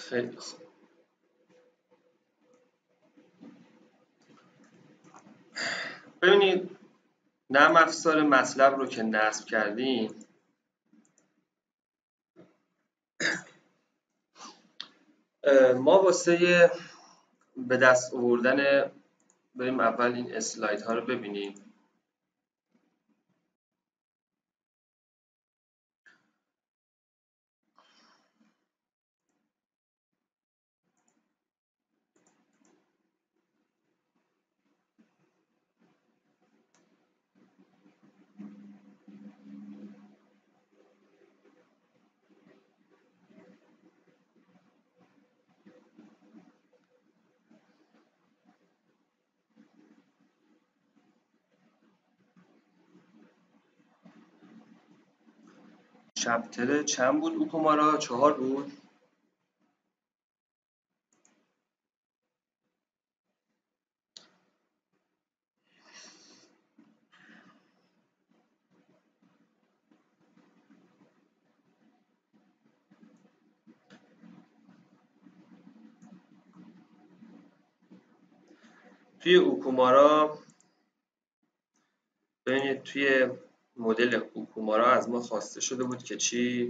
خیلی خوب. ببینید نرم افزار مطلب رو که نصب کردیم ما واسه به دست آوردن بریم اول این اسلاید ها رو ببینیم. چپتر چند بود اوکومارا؟ 4 بود. توی اوکومارا ببینید توی مدل اوکومارا از ما خواسته شده بود که چی؟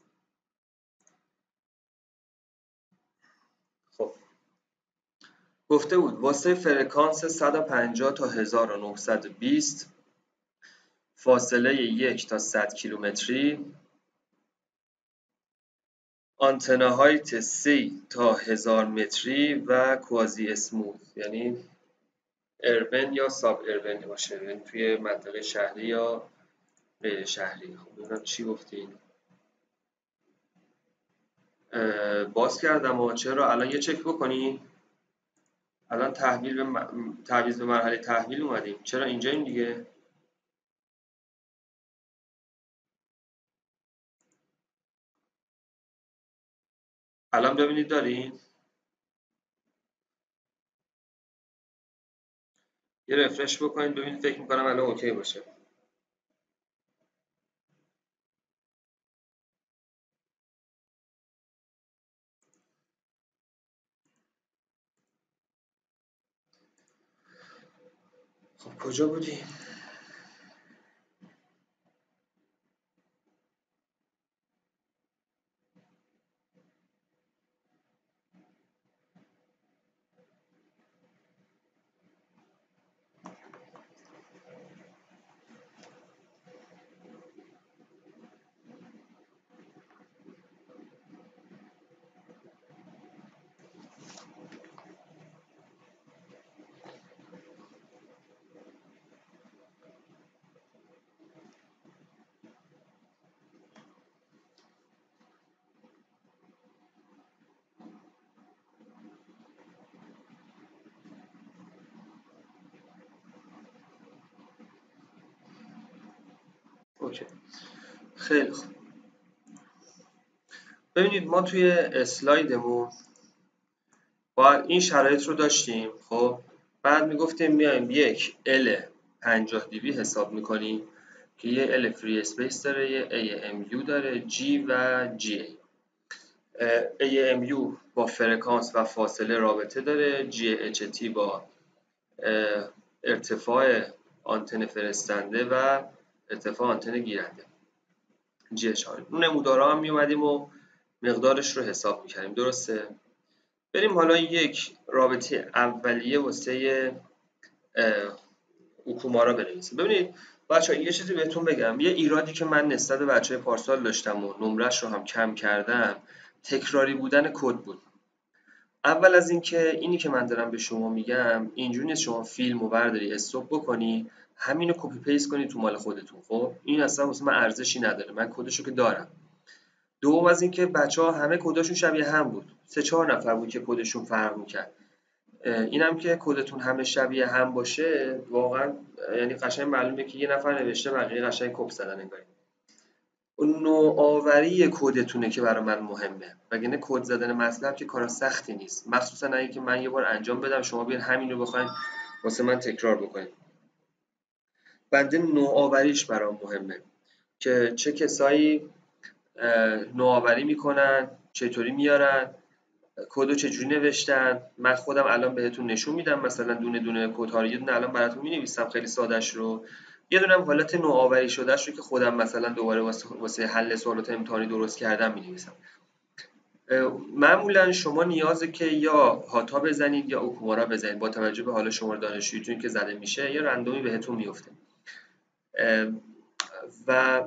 خب گفته بود واسه فرکانس 150 تا 1920 فاصله 1 تا 100 کیلومتری، آنتنا هایت 30 تا 1000 متری و کوازی اسموث، یعنی اربن یا ساب اربن باشه، یعنی توی منطقه شهری یا غیر شهری. خب ببینم چی گفتین. باز کردم و چرا الان یه چک بکنین. الان تعویض به مرحله تحویل اومدیم. چرا اینجاییم دیگه؟ الان ببینید دارین. یه رفرش بکنید ببینید، فکر میکنم الان اوکی باشه. خب کجا بودیم؟ اوکی. خیلی خوب. ببینید ما توی اسلایدمون با این شرایط رو داشتیم. خب بعد میگفتیم میایم یک ال 50 دی بی حساب میکنیم که یه ال فری اسپیس داره، یه ای ام یو داره، جی و جی ای ام یو با فرکانس و فاصله رابطه داره، جی اچ تی با ارتفاع آنتن فرستنده و ارتفاع آنتن گیرنده، جی اچ آر. اون نمودارها هم میومدیم و مقدارش رو حساب میکردیم. درسته؟ بریم حالا یک رابطه اولیه واسه اوکومارا بنویسیم. ببینید بچه‌ها یه چیزی بهتون بگم، یه ایرادی که من نسبت به بچه‌های پارسال داشتم و نمرش رو هم کم کردم، تکراری بودن کد بود. اول از اینکه اینی که من دارم به شما میگم اینجوری نیست شما فیلم رو برداری استوب بکنی همینو کپی پیست کنی تو مال خودتون. خب این اصلا واسه من ارزشی نداره، من کدشو که دارم. دوم از اینکه بچه‌ها همه کداشون شبیه هم بود، 3-4 نفر بود که کدشون فرق می‌کرد. اینم که کدتون همه شبیه هم باشه واقعا یعنی قشنگ معلومه که یه نفر نوشته بقیه قشنگ کپ زدن انگاری. اون نوآوری کدتونه که برای من مهمه، وگرنه کد زدن مطلب که کار سختی نیست، مخصوصا اگه که من یه بار انجام بدم شما بیان همین رو بخواید واسه من تکرار بکنید. بنده نوآوریش برام مهمه که چه کسایی نوآوری میکنن، چطوری میارن، کدو چجوری نوشتن. من خودم الان بهتون نشون میدم، مثلا دونه دونه کدها رو یه دونه الان براتون مینویسم خیلی سادهش رو، یه دونه هم حالت نوآوری شدهش رو که خودم مثلا دوباره واسه حل سوالات امتحانی درست کردم مینویسم. معمولا شما نیازه که یا هاتا بزنید یا اوکومارا بزنید با توجه به حال شماره دانشجوییتون که زده میشه، یا رندومی بهتون میفته. و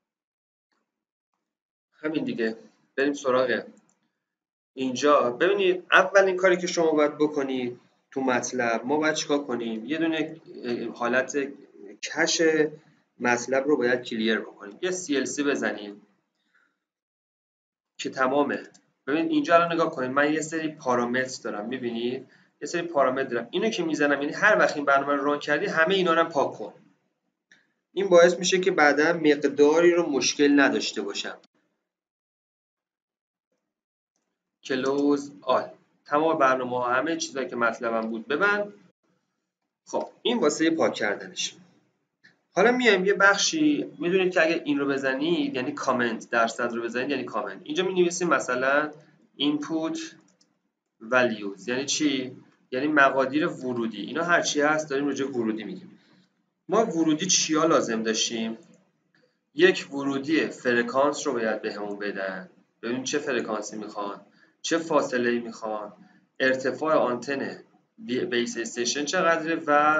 همین دیگه. بریم سراغ اینجا. ببینید اولین کاری که شما باید بکنید تو مطلب، ما باید چیکار کنیم؟ یه دونه حالت کش مطلب رو باید کلیر بکنیم، یه CLC بزنیم که تمامه. ببین اینجا الان نگاه کنید، من یه سری پارامتر دارم، میبینید یه سری پارامتر دارم، اینو که میزنم یعنی هر وقت این برنامه رو ران کردی همه اینا رو هم پاک کن. این باعث میشه که بعدا مقداری رو مشکل نداشته باشم. کلوز آل، تمام برنامه ها همه چیزایی که مطلبم بود ببند. خب این واسه پاک کردنش. حالا میایم یه بخشی، میدونید که اگه این رو بزنید یعنی کامنت، درصد رو بزنید یعنی کامنت. اینجا می نویسیم مثلا input values، یعنی چی؟ یعنی مقادیر ورودی. اینا هر چی هست داریم راجع ورودی میگیم. ما ورودی چیا لازم داشتیم؟ یک ورودی فرکانس رو باید بهمون بدن، ببینیم چه فرکانسی میخوان، چه فاصله‌ای میخوان، ارتفاع آنتن بیس استیشن چقدره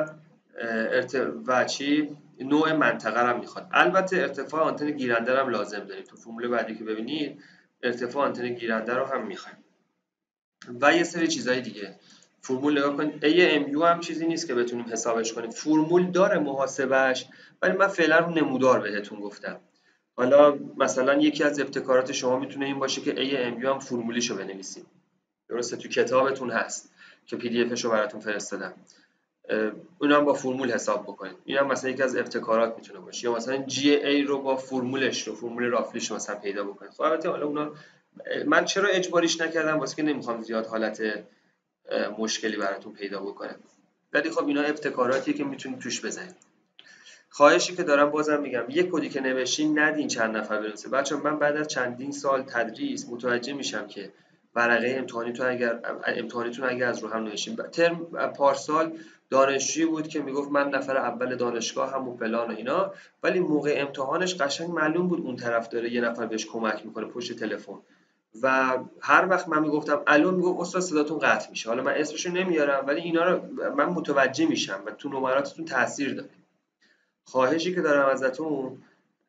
و چی نوع منطقه رو میخواد. البته ارتفاع آنتن گیرنده رو هم لازم داریم، تو فرمول بعدی که ببینید ارتفاع آنتن گیرنده رو هم میخوایم و یه سری چیزهای دیگه. فرمول نگاه کنید، AMU هم چیزی نیست که بتونیم حسابش کنیم، فرمول داره محاسبش، ولی من فعلا رو نمودار بهتون گفتم. حالا مثلا یکی از ابتکارات شما میتونه این باشه که AMU هم فرمولیشو بنویسیم. درسته تو کتابتون هست که PDF شو براتون فرستادم، اونم با فرمول حساب بکنید. این هم مثلا یکی از ابتکارات میتونه باشه، یا مثلا GA رو با فرمولش رو، فرمول رافلیش رو مثلا پیدا بکنید. خب البته حالا اونا من چرا اجباریش نکردم، واسه که نمیخوام زیاد حالت مشکلی براتون پیدا بکنه، ولی خب اینا ابتکاراتیه که میتونید توش بزنید. خواهشی که دارم بازم میگم، یک کدی که نوشتین ندین چند نفر بنویسه. بچه‌ها من بعد از چندین سال تدریس متوجه میشم که ورقه امتحانیتون اگر از رو هم نوشتین. ترم پارسال دانشجویی بود که میگفت من نفر اول دانشگاه هم و فلان و اینا، ولی موقع امتحانش قشنگ معلوم بود اون طرف داره یه نفر بهش کمک میکنه پشت تلفن، و هر وقت من میگفتم الو میگفت استاد صداتون قطع میشه. حالا من اسمشو نمیارم ولی اینا رو من متوجه میشم و تو نمراتتون تاثیر داره. خواهشی که دارم ازتون،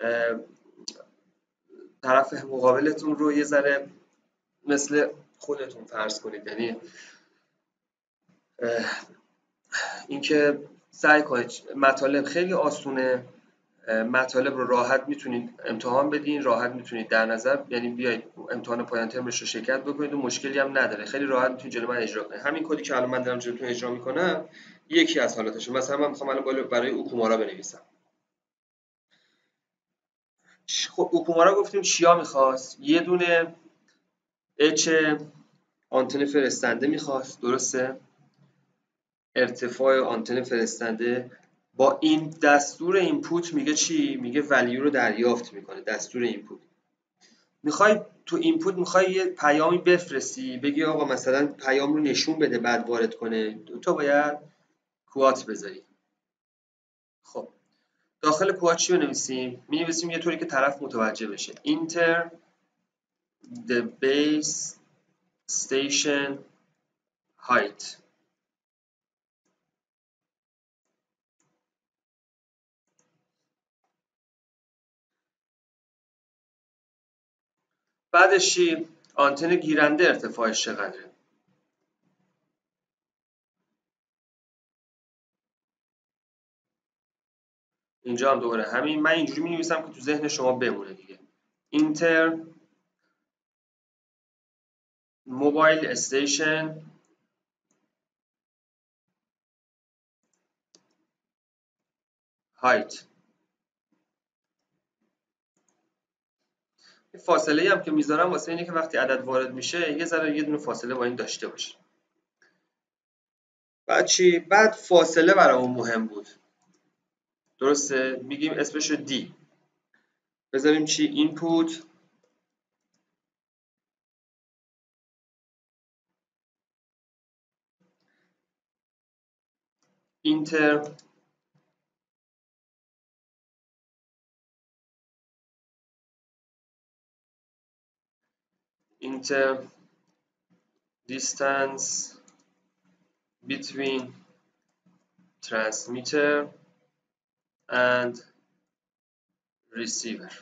طرف مقابلتون رو یه ذره مثل خودتون فرض کنید، یعنی اینکه سعی کنید مطالب خیلی آسونه، مطالب رو راحت میتونید امتحان بدین، راحت میتونید در نظر، یعنی بیاید امتحان پایان ترمش رو شرکت بکنید و مشکلی هم نداره، خیلی راحت میتونید جلوی من اجرا کنید. همین کدی که الان من دارم جلوتون اجرا میکنم یکی از حالاتشه. مثلا من میخوام الان برای اوکومارا بنویسم. خب اوکومارا گفتیم چیا میخواست؟ یه دونه اچ آنتن فرستنده میخواست، درسته؟ ارتفاع آنتن فرستنده با این دستور اینپوت میگه چی؟ میگه ولیو رو دریافت میکنه. دستور اینپوت میخوای، تو اینپوت میخوای یه پیامی بفرستی، بگی آقا مثلا پیام رو نشون بده بعد وارد کنه، تو باید کوات بذاری. خب داخل کوات چی بنویسیم؟ مینویسیم یه طوری که طرف متوجه بشه. Enter the base station height. بعدش چی؟ آنتن گیرنده ارتفاعش چقدره؟ اینجا هم دوباره همین، من اینجوری می نویسم که تو ذهن شما بمونه دیگه. اینتر موبایل استیشن هایت. فاصله هم که میذارم واسه اینه که وقتی عدد وارد میشه یه ذره یه دونه فاصله با این داشته باشه. بعد چی؟ بعد فاصله برامون مهم بود، درسته؟ میگیم اسمش رو دی، بذاریم چی؟ اینپوت inter distance between transmitter and receiver.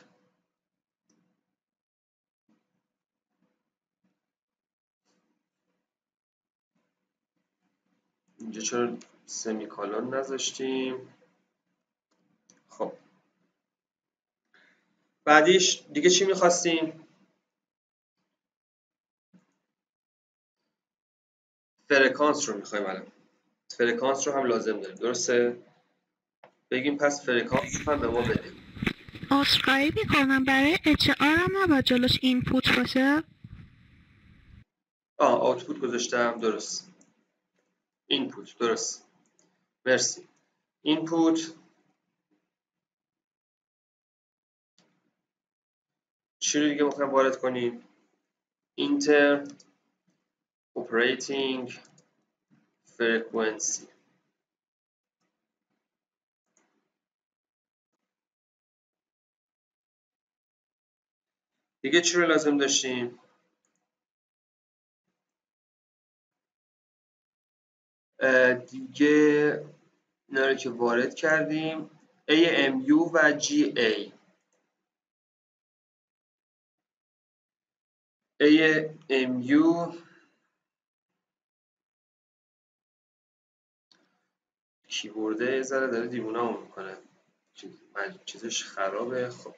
اینجا چرا سمیکالون نذاشتیم؟ خب بعدیش دیگه چی میخواستیم؟ فرکانس رو میخوایم الان. فرکانس رو هم لازم داریم، درسته؟ بگیم پس فرکانس رو هم به ما بده. عذرخواهی میکنم برای HR هم نباید جلوش اینپوت باشه؟ آوتپوت گذاشتم، درست. اینپوت، درست. مرسی. اینپوت چی رو دیگه میخوایم وارد کنیم؟ اینتر operating frequency. دیگه چی رو لازم داشتیم؟ دیگه اینا رو که وارد کردیم AMU و GA. AMU کیبورده یه ذره داره دیوونه‌مون میکنه، چیزش خرابه. خب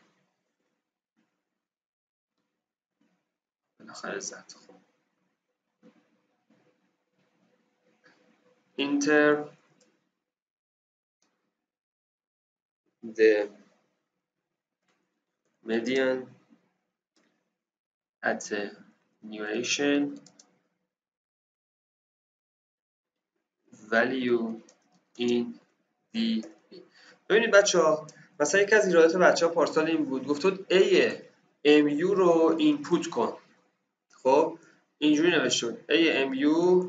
بالاخره زد. خب Enter the median attenuation value in dB. ببینید بچه‌ها، مثلا یکی از ایرادات بچه‌ها پارسال این بود، گفتود A MU رو اینپوت کن. خب اینجوری نوشته بود AMU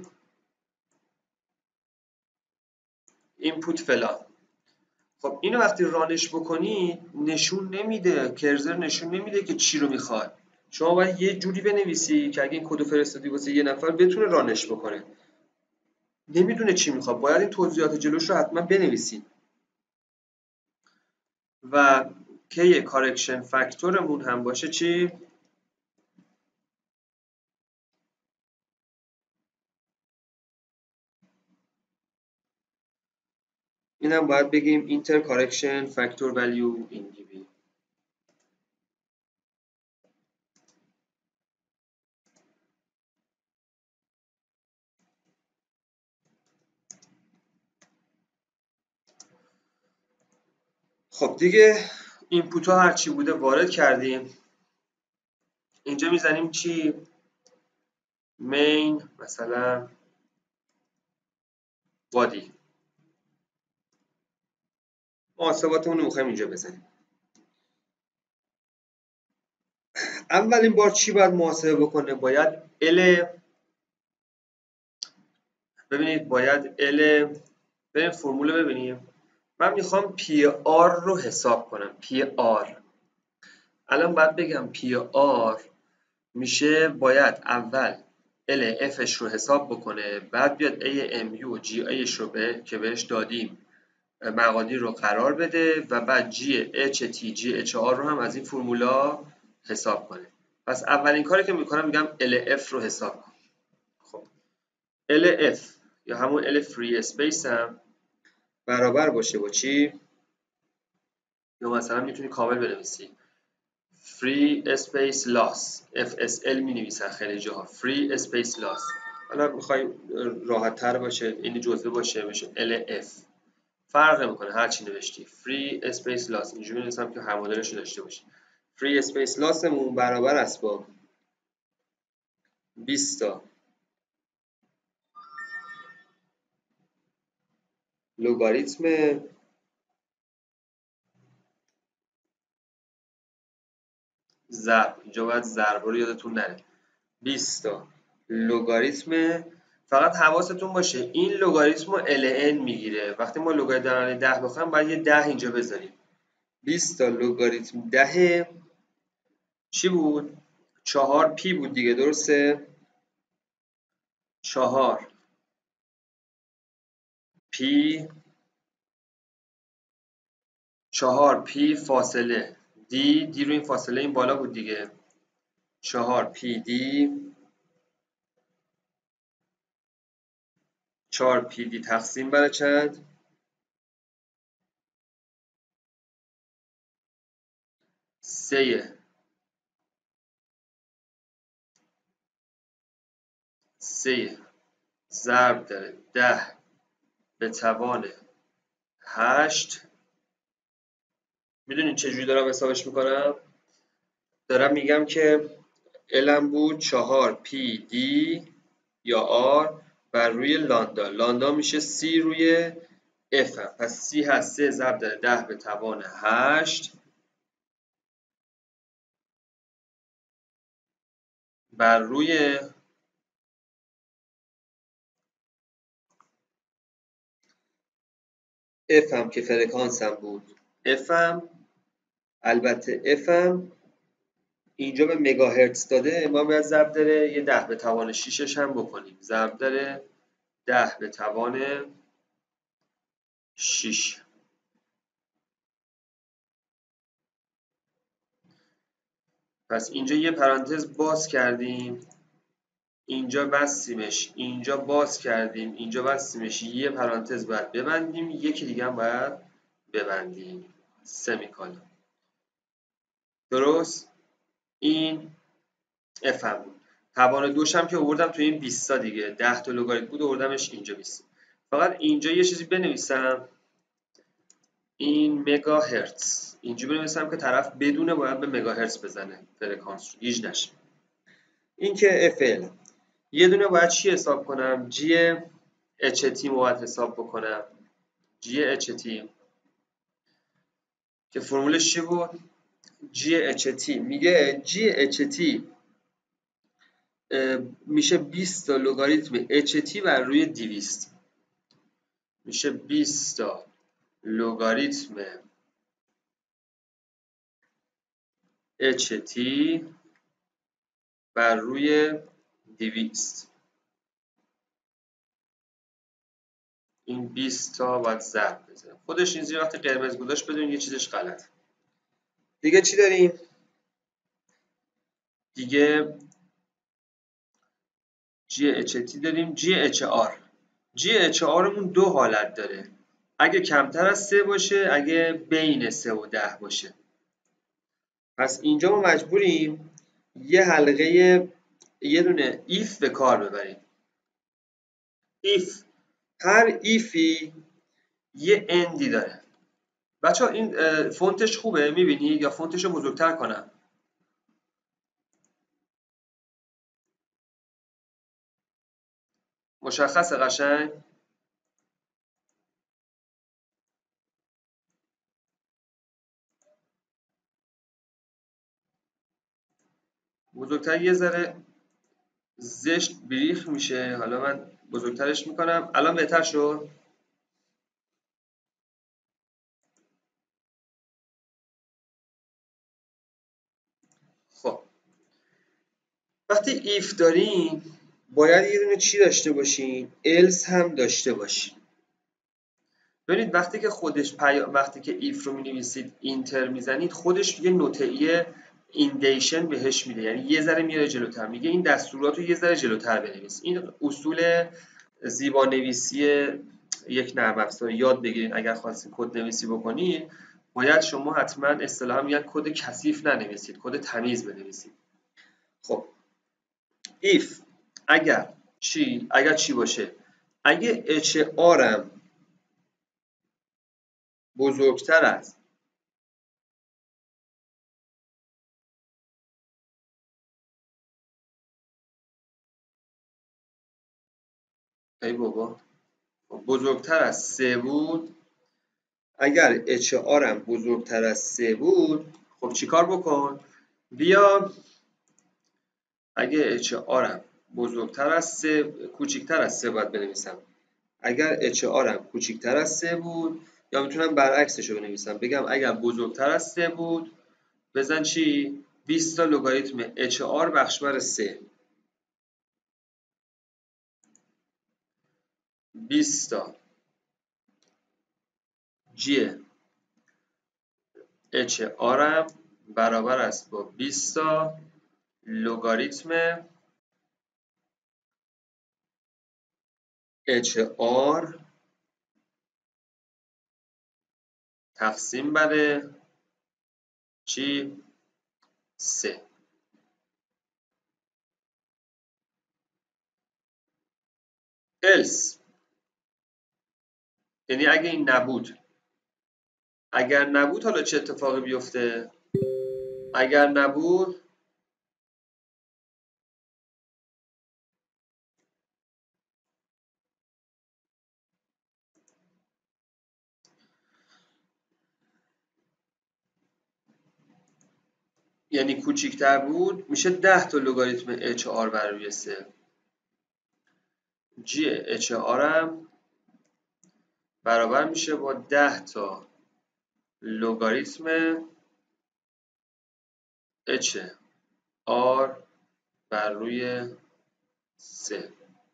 اینپوت فلان. خب اینو وقتی رانش بکنی نشون نمیده، کرزر نشون نمیده که چی رو میخواد. شما باید یه جوری بنویسی که اگه این کدو فرستادی واسه یه نفر بتونه رانش بکنه. نمیدونه چی میخواد، باید این توضیحات جلوش رو حتما بنویسید. و که کارکشن فاکتورمون هم باشه چی؟ اینم باید بگیم اینتر کارکشن فاکتور ولیو این dB. خب دیگه اینپوت ها هرچی بوده وارد کردیم. اینجا میزنیم چی؟ مین مثلا بادی. محاسباتمون رو میخوایم اینجا بزنیم. اولین بار چی باید محاسبه بکنه؟ باید ببینید بریم فرمول ببینیم. من میخوام پی آر رو حساب کنم. پی آر الان باید بگم پی آر میشه باید اول ال افش رو حساب بکنه، بعد بیاد ای ام یو و جی ایش رو که بهش دادیم مقادیر رو قرار بده و بعد جی اچ تی جی اچ آر رو هم از این فرمولا حساب کنه. پس اولین کاری که میکنم میگم ال اف رو حساب کن. خب ال اف یا همون ال فری اسپیس هم برابر باشه با چی؟ یا مثلا میتونی کامل بنویسی free space loss FSL می نویسن خیلی جاها free space loss. حالا میخوای راحت تر باشه این جزوه باشه بشه LF فرق نمیکنه هر چی نوشتی free space loss اینجوری نویسم که هر مدلش رو داشته باشی. free space loss مون برابر است با 20 تا لگاریتم ضرب، اینجا باید ضرب رو یادتون نره، 20 تا لگاریتم فقط حواستون باشه این لگاریتم رو ln میگیره. وقتی ما لگاریتم در 10 بخوایم باید یه 10 اینجا بذاریم. 20 تا لگاریتم 10 چی بود؟ 4p بود دیگه، درسته؟ 4p فاصله دی رو این فاصله این بالا بود دیگه. 4p دی 4pd تقسیم بر چند؟ 3 ضرب در 10 به توان 8. میدونین چجوری دارم حسابش میکنم؟ دارم میگم که الم بود 4pd یا r بر روی لاندا. لاندا میشه c روی f هم. پس c هست 3 ضرب در 10 به توان 8 بر روی f هم که فرکانس هم بود. f هم البته f هم اینجا به مگاهرتز داده، ما باید ضرب در یه 10 به توان 6 هم بکنیم. ضرب در 10 به توان 6. پس اینجا یه پرانتز باز کردیم، اینجا بستیمش، اینجا باز کردیم، اینجا بستیمش، یه پرانتز باید ببندیم، یکی دیگه هم باید ببندیم، سمیکالون. درست؟ این اف هم بود. توان دوش هم که آوردم تو این 20 تا دیگه، 10 تا لگاریتم بود آوردمش اینجا 20. فقط اینجا یه چیزی بنویسم، این مگاهرتز اینجا بنویسم که طرف بدونه باید به مگاهرتز بزنه فرکانس رو، گیج نشه. این که FL یه دونه باید چی حساب کنم؟ جی اچ تی باید حساب بکنم. جی اچ تی که فرمولش چی بود؟ جی اچ تی میگه جی اچ تی میشه 20 تا لگاریتم اچ تی بر روی 200. میشه 20 تا لگاریتم اچ تی بر روی 200. این 20 تا باید ضرب بزنم. خودش این زیر وقتی قرمز گذاشت بدون یه چیزش غلط. دیگه چی داریم؟ دیگه جی اچ تی داریم، جی اچ آر. جی اچ آرمون دو حالت داره. اگه کمتر از 3 باشه، اگه بین 3 و 10 باشه. پس اینجا ما مجبوریم یه حلقه یه دونه ایف به کار ببریم. ایف هر ایفی یه اندی داره. بچه‌ها این فونتش خوبه میبینی یا فونتش رو بزرگتر کنم؟ مشخص قشنگ؟ بزرگتر یه ذره زشت بریخ میشه، حالا من بزرگترش میکنم. الان بهتر شد؟ خب وقتی ایف داریم باید یه دونه چی داشته باشین؟ الس هم داشته باشین. ببینید وقتی که وقتی که ایف رو می‌نویسید اینتر میزنید، خودش یه نوته‌ای ایندیشن بهش میده، یعنی یه ذره میاره جلوتر، میگه این دستورات رو یه ذره جلوتر بنویس. این اصول زیبانویسی یک نرم افزار یاد بگیرید. اگر خواستید کد نویسی بکنید باید شما حتما اصطلاحا میگن کد کثیف ننویسید، کد تمیز بنویسید. خب if اگر چی باشه؟ اگه اچ آرم بزرگتر از بزرگتر از 3 بود، اگر اچ آرم بزرگتر از 3 بود، خب چیکار بکن؟ بیا اگه اچ آرم بزرگتر از 3 کوچیکتر از 3 باید بنویسم. اگر اچ آرم کوچیکتر از 3 بود، یا میتونم برعکسش رو بنویسم بگم اگر بزرگتر از 3 بود بزن چی 20 تا لگاریتم اچ آر بخش بر 3. 20 تا جی اچ آرم برابر است با 20 تا لگاریتم اچ آر تقسیم بر چی 3. else یعنی اگه این نبود، اگر نبود حالا چه اتفاقی بیفته؟ اگر نبود یعنی کوچیکتر بود میشه 10 تا لگاریتم اچ آر بر روی 3. جی اچ آرم برابر میشه با 10 تا لگاریتم اچ آر بر روی 3.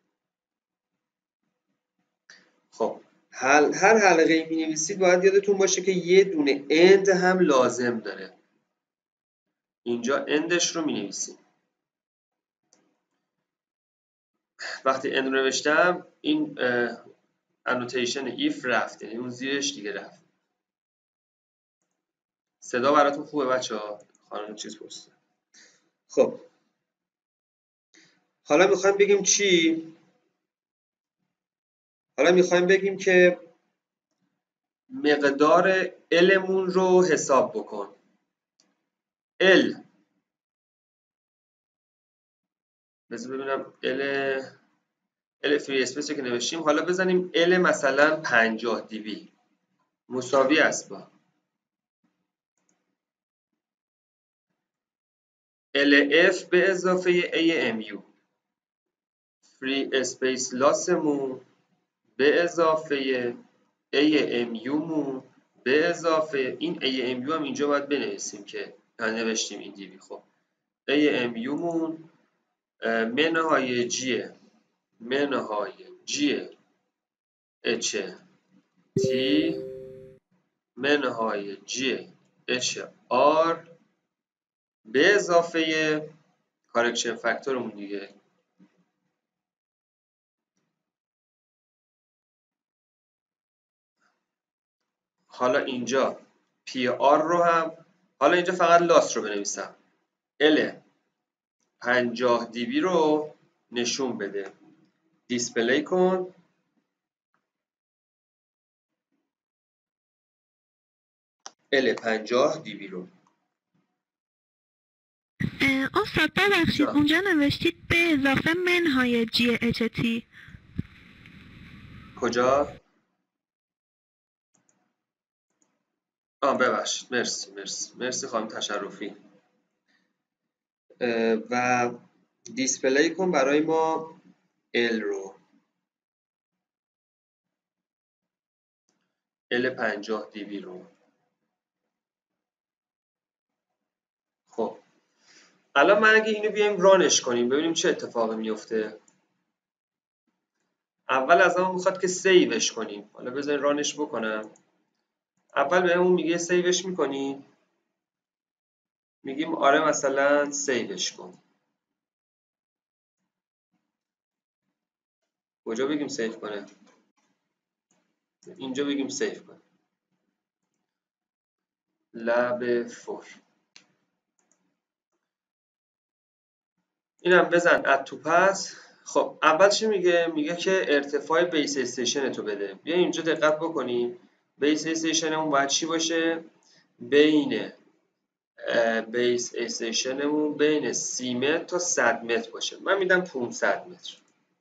خب هر حلقه می نویسید باید یادتون باشه که یه دونه اند هم لازم داره. اینجا اندش رو می نویسیم. وقتی اند رو نوشتم این انوتیشن ایف رفت، یعنی اون زیرش دیگه رفت. صدا براتون خوبه بچه ها؟ خانم چیز پرسید. خب حالا میخوایم بگیم چی؟ حالا میخوایم بگیم که مقدار المون رو حساب بکن. ال بذار ببینم ال فری اسپیس که نوشتیم، حالا بزنیم ال مثلا 50 دی بی مساوی است با LF به اضافه AMU فری اسپیس لاسمون به اضافه AMU مون به اضافه این AMU هم اینجا باید بنویسیم که نوشتیم این دی بی. خب AMU مون منهای جیه منهای جی اچ تی منهای جی اچ آر به اضافه کارکشن فاکتورمون دیگه حالا اینجا پی آر رو هم، حالا اینجا فقط لاس رو بنویسم ال 50 دی بی رو نشون بده. دیسپلی کن ال 50 دی بی رو. استاد ببخشید اونجا نوشتید به اضافه منهای جی اچ تی. کجا؟ ببخشید مرسی خانم تشرفی. و دیسپلی کن برای ما ال رو ال 50 دی بی رو. خب الان من اگه اینو بیایم رانش کنیم ببینیم چه اتفاقی میفته. اول از همون میخواد که سیوش کنیم. حالا بذارین رانش بکنم. اول بهمون میگه سیوش میکنی؟ میگیم آره مثلا سیوش کن. کجا بگیم سیو کنه؟ اینجا بگیم سیو کن. لب فور. اینم بزن اد تو پس. خب اول چی میگه؟ میگه که ارتفاع بیس استیشن تو بده. بیا اینجا دقت بکنیم. بیس استیشنمون باید چی باشه؟ بین بیس استیشنمون بین 30 متر تا 100 متر باشه. من میدم 500 متر.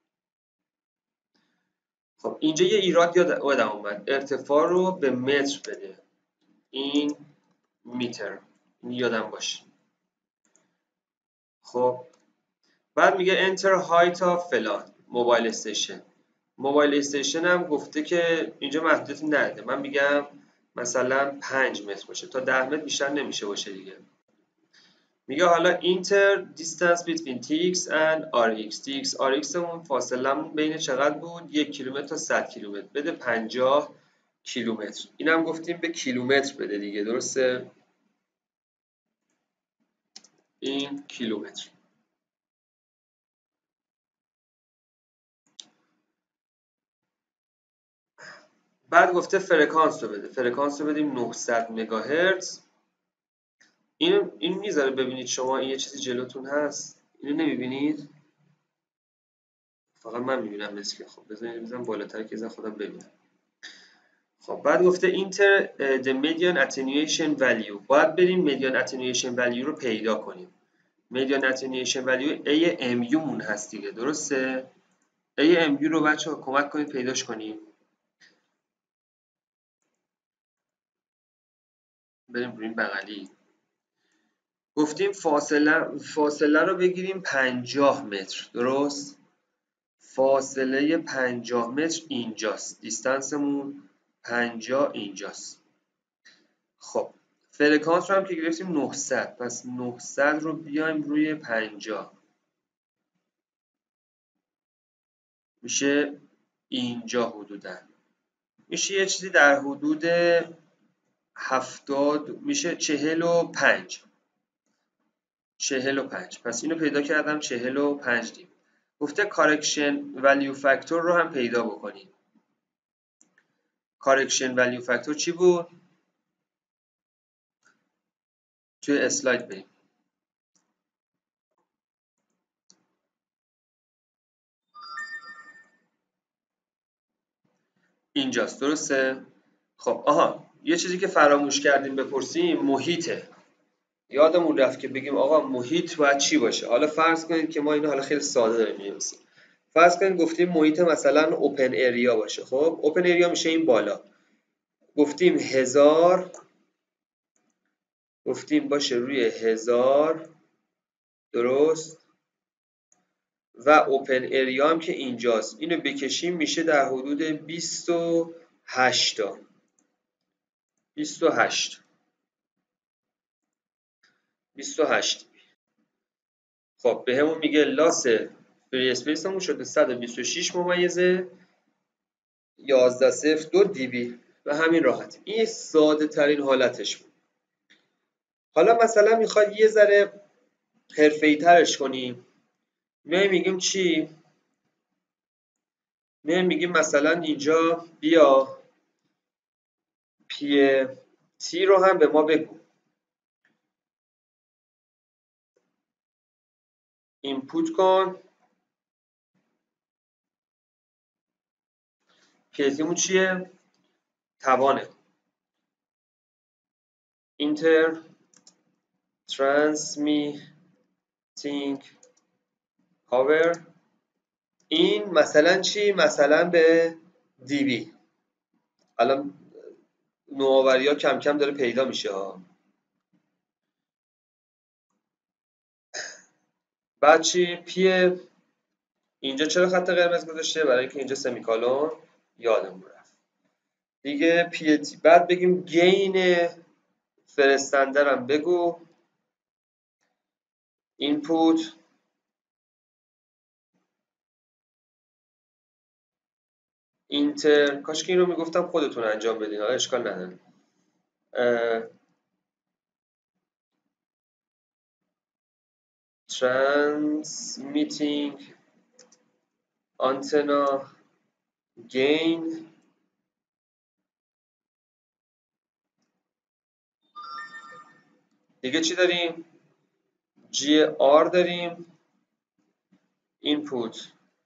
خب اینجا یه ایراد یادم اومد. ارتفاع رو به متر بده. این میتر. این یادم باشه. خب بعد میگه enter height of فلان موبایل استیشن. موبایل استیشن هم گفته که اینجا محدودیتی نده، من میگم مثلا 5 متر باشه، تا 10 متر بیشتر نمیشه باشه دیگه. میگه حالا enter distance between tx and rx. tx rx مون فاصلمون بین چقدر بود؟ 1 کیلومتر تا 100 کیلومتر. بده 50 کیلومتر. اینم گفتیم به کیلومتر بده دیگه، درسته؟ این کیلومتر. بعد گفته فرکانس رو بده. فرکانس رو بدیم 900 مگاهرتز. این میذاره ببینید شما، این یه چیزی جلوتون هست، اینو نمیبینید؟ فقط من میبینم مثل. خب بذارید بزنم بالاتر که خودم ببینم. خب بعد گفته enter the median attenuation value. باید بریم median attenuation value رو پیدا کنیم. median attenuation value AMU مون هست دیگه، درسته؟ AMU رو بچه‌ها کمک کنید پیداش کنیم. بریم روی این بغلی. گفتیم فاصله رو بگیریم 50 متر، درست؟ فاصله 50 متر اینجاست. دیستنسمون 50 اینجاست. خب فرکانس رو هم که گرفتیم 900، پس 900 رو بیایم روی 50 میشه اینجا حدودا، میشه یه چیزی در حدود 70، میشه 45. پس اینو پیدا کردم 45 دیم. گفته کارکشن ولیو فاکتور رو هم پیدا بکنیم. کارکشن ولیو فاکتور چی بود؟ توی اسلاید بریم. اینجاست، درسته؟ خب یه چیزی که فراموش کردیم بپرسیم محیطه. یادمون رفت که بگیم آقا محیط باید چی باشه. حالا فرض کنید که ما اینو حالا خیلی ساده داریم می‌نویسیم. فرض کنید گفتیم محیط مثلا اوپن اریا باشه. خب اوپن اریا میشه این بالا. گفتیم 1000، گفتیم باشه روی 1000، درست؟ و اوپن اریا هم که اینجاست. اینو بکشیم میشه در حدود 28 تا 28. خب به همون میگه لاس فری اسپیس همون شده 126 ممیزه 11.02 دی بی. و همین راحت. این ساده ترین حالتش بود. حالا مثلا میخواد یه ذره حرفه‌ای ترش کنیم. میگیم چی؟ میگیم مثلا اینجا بیا پی تی رو هم به ما بگو. اینپوت کن. پی تیمون چیه؟ توانه. اینتر ترانسمیتینگ پاور. این مثلا چی؟ مثلا به دی بی. الان نوآوری ها کم کم داره پیدا میشه ها. بعد چی؟ پی اینجا چرا خط قرمز گذاشته؟ برای اینکه اینجا سمیکالون یادمون رفت دیگه. پی تی. بعد بگیم گین فرستندرم بگو. اینپوت اینتر. کاش که این رو میگفتم خودتون انجام بدین، حالا اشکال نداره. transmitting antenna gain. دیگه چی داریم؟ جی آر داریم. input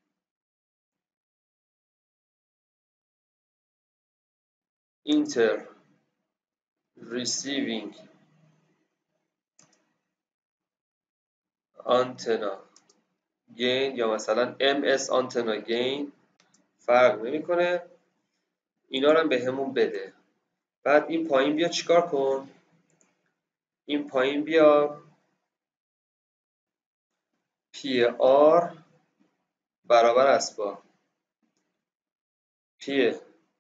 inter receiving antenna gain یا مثلا ms antenna gain، فرق نمیکنه. اینا رو هم به همون بده. بعد این پایین بیا چیکار کن؟ این پایین بیا پی آر برابر است با پی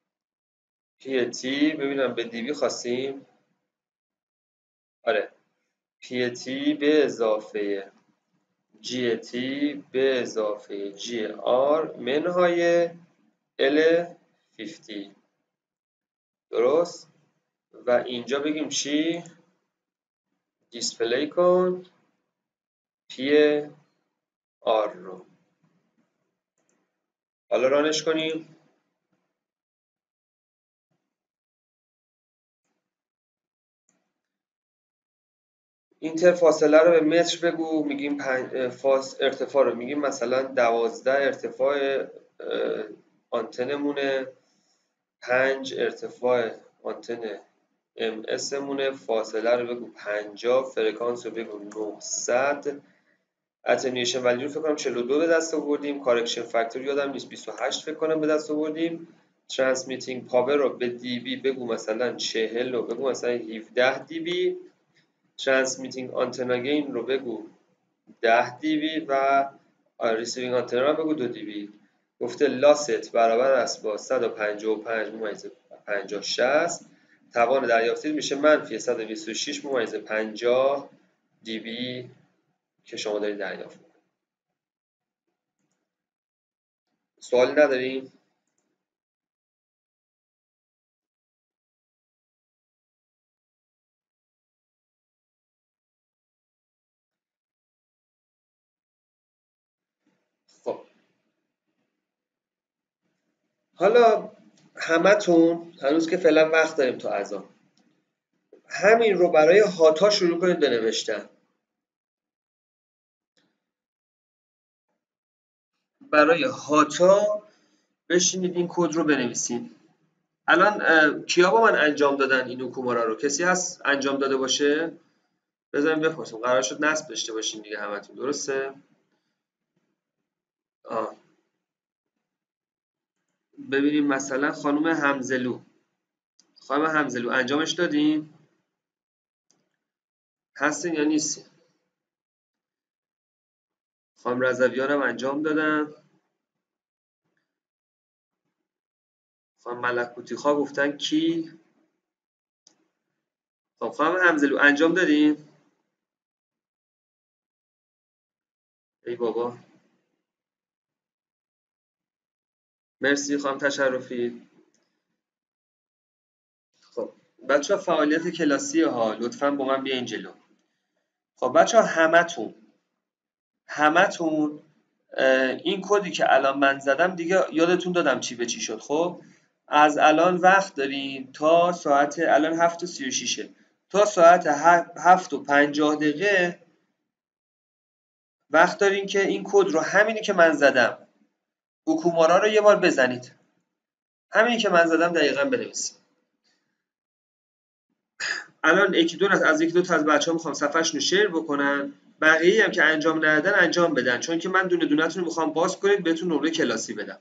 تی. ببینم به دیوی خواستیم. آره، پی تی به اضافه جی تی به اضافه جی آر منهای ال 50. درست؟ و اینجا بگیم چی؟ دیسپلی کن پی آر رو. حالا رانش کنیم. اینتر فاصله رو به متر بگو. میگیم ارتفاع رو میگیم مثلا 12 ارتفاع آنتنمونه، 5 ارتفاع آنتن ام اس مونه، فاصله رو بگو 50، فرکانس رو بگو 900، اتنیویشن ولی رو فکر کنم 42 به دست آوردیم، کارکشن فاکتور یادم نیست 28 فکر کنم به دست آوردیم، ترانسمیتینگ پاور رو به دی بی بگو مثلا 40 رو بگو مثلا 17 دی بی، ترانسمیتینگ آنتنا گین رو بگو 10 دی بی و ریسیوینگ آنتنا رو بگو 2 دی بی. گفته لاست برابر است با 155 ممیز 50 60. توان دریافتی میشه منفی 126 ممیز 50 دی بی که شما دارید دریافت میکنید. سوالی نداریم؟ خب حالا همتون هنوز که فعلا وقت داریم تا اذان، همین رو برای هاتا شروع کنید بنوشتن. برای هاتا بشینید این کد رو بنویسید. الان کیا با من انجام دادن این اوکومارا رو؟ کسی هست انجام داده باشه؟ بذاریم بپرسیم. قرار شد نصب داشته باشین دیگه همتون، درسته؟ ببینیم مثلا خانم همزلو. خانم همزلو انجامش دادین؟ هستین یا نیستین؟ خانم رضویان هم انجام دادن. خانم ملکوتی خواه گفتن کی؟ خب خانم همزلو انجام دادین؟ ای بابا. مرسی خانم تشرفی. خب بچه ها فعالیت کلاسی ها لطفاً با من بیاین جلو. خب بچه ها همتون این کدی که الان من زدم دیگه یادتون دادم چی به چی شد. خب از الان وقت دارین تا ساعت الان 7:36 تا ساعت 7:50 وقت دارین که این کد رو، همینی که من زدم، اوکومارا رو یه بار بزنید. همینی که من زدم دقیقاً بنویسید. الان یکی دو تا از بچه‌ها میخوام صفحه‌شون رو شیر بکنن، بقیه هم که انجام ندادن انجام بدن، چون که من دونه دونه‌تون رو میخوام باز کنید بهتون نمره کلاسی بدم.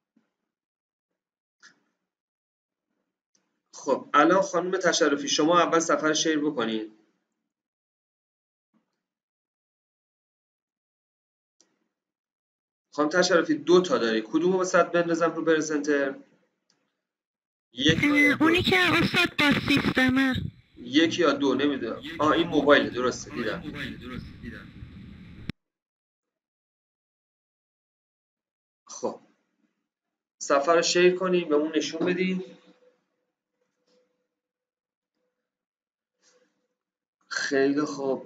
خب الان خانم تشرفی شما اول صفحه رو شیر بکنید. خانم تشرفی 2 تا داری، کدومو واسط بندازم رو پرزنتر؟ اونی که استاد با سیستمه. یکی یا دو نمیدونم. این موبایل درسته دیدم. خب صفحه رو شیر کنیم بهمون نشون بدین. خیلی خوب،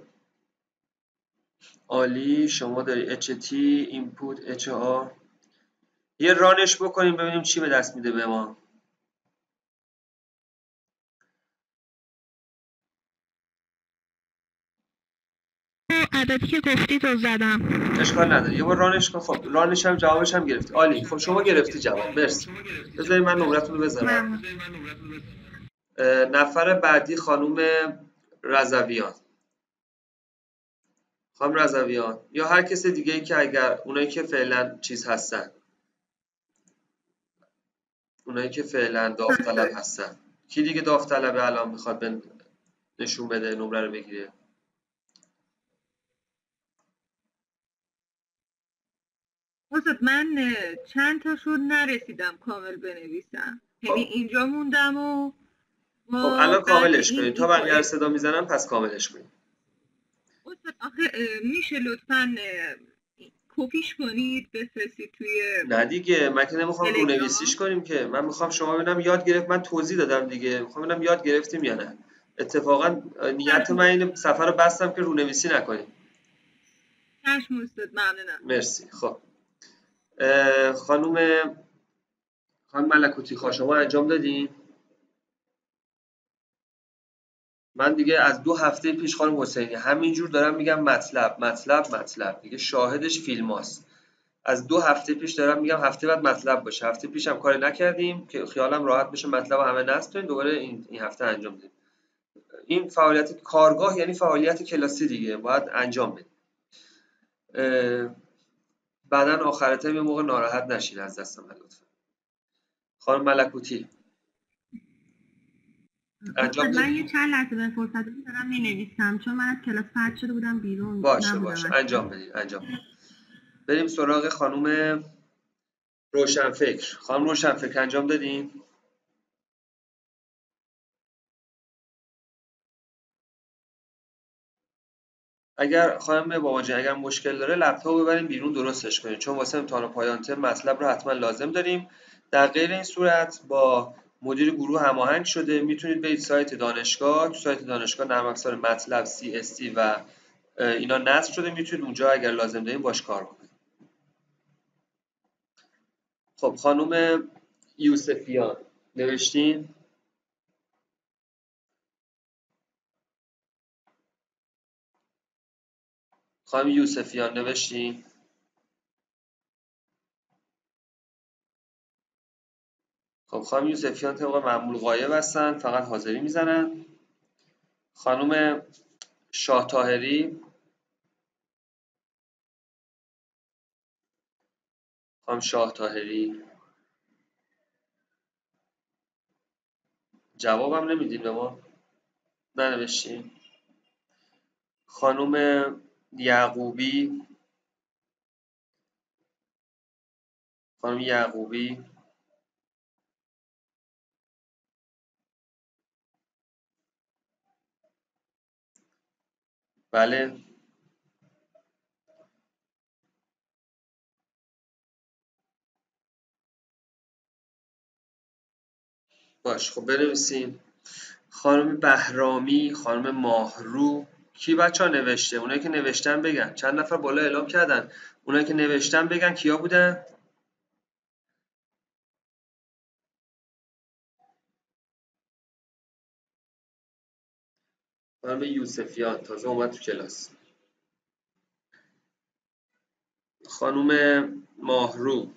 عالی. شما داری HT اینپوت HA. یه رانش بکنیم ببینیم چی به دست میده به ما. عددی که گفتید رو زدم. اشکال نداره، یه بار رانش کن. خب رانش هم جوابش هم گرفتی. عالی. خب شما گرفتی جواب. مرسی. بذارید من نمرتون رو بذارم. نفر بعدی خانوم رضویان. خانم رضویان یا هر کس دیگه ای که اگر اونایی که فعلا چیز هستن، اونایی که فعلا داوطلب هستن. کی دیگه داوطلبه الان میخواد نشون بده نمره رو بگیره؟ استاد من چند تاشو نرسیدم کامل بنویسم، یعنی اینجا موندم و خب الان کاملش کنید. تا این بقیه صدا میزنم پس کاملش کنید. استاد آخه میشه لطفاً کپیش کنید بفرستید توی نه دیگه من که نمیخوام رونویسیش کنیم که، من میخوام شما ببینم یاد گرفت. من توضیح دادم دیگه، میخوام ببینم یاد گرفتیم یا نه. اتفاقا نیت من این سفر رو بستم که رونویسی نکنیم. چشم استاد، ممنونم. مرسی. خب خانم ملکوتی خواه شما انجام دادین؟ من دیگه از 2 هفته پیش خانم حسینی همینجور دارم میگم مطلب دیگه، شاهدش فیلماست. از 2 هفته پیش دارم میگم هفته بعد مطلب باشه. هفته پیش هم کاری نکردیم که خیالم راحت بشه مطلب همه نصب کنیم، دوباره این هفته انجام بدیم. این فعالیت کارگاه یعنی فعالیت کلاسی دیگه، باید انجام بدیم. بعدن آخر ترم یه موقع ناراحت نشین از دست من لطفا. خانم ملکوتی انجام من یه چند لحظه به فرصت دارم می‌نویسم چون من از کلاس پرت شده بودم بیرون. باشه انجام بدید. بریم سراغ خانم روشنفکر. خانم روشنفکر انجام دادین؟ اگر خانم باباجی اگر مشکل داره لپتاپ ببریم بیرون درستش کنید، چون واسه امتحان پایان ترم مطلب رو حتما لازم داریم. در غیر این صورت با مدیر گروه هماهنگ شده، میتونید برید سایت دانشگاه. تو سایت دانشگاه نرم افزار مطلب CST و اینا نصب شده، میتونید اونجا اگر لازم دارین باش کار کنید. خب خانم یوسفیان نوشتین؟ خانم یوسفیان نوشتین؟ خب خانم یوسفیان طبق معمول غایب هستن، فقط حاضری میزنن. خانم شاه طاهری، خانم شاه طاهری جوابم نمیدین به ما؟ ننوشتین؟ خانم یعقوبی، خانم یعقوبی بله. باش خب بنویسین. خانم بهرامی، خانم ماهرو. کی بچه ها نوشته؟ اونایی که نوشتن بگن. چند نفر بالا اعلام کردن؟ اونایی که نوشتن بگن کیا بودن؟ خانم یوسفیان تازه اومد تو کلاس. خانم ماهرو،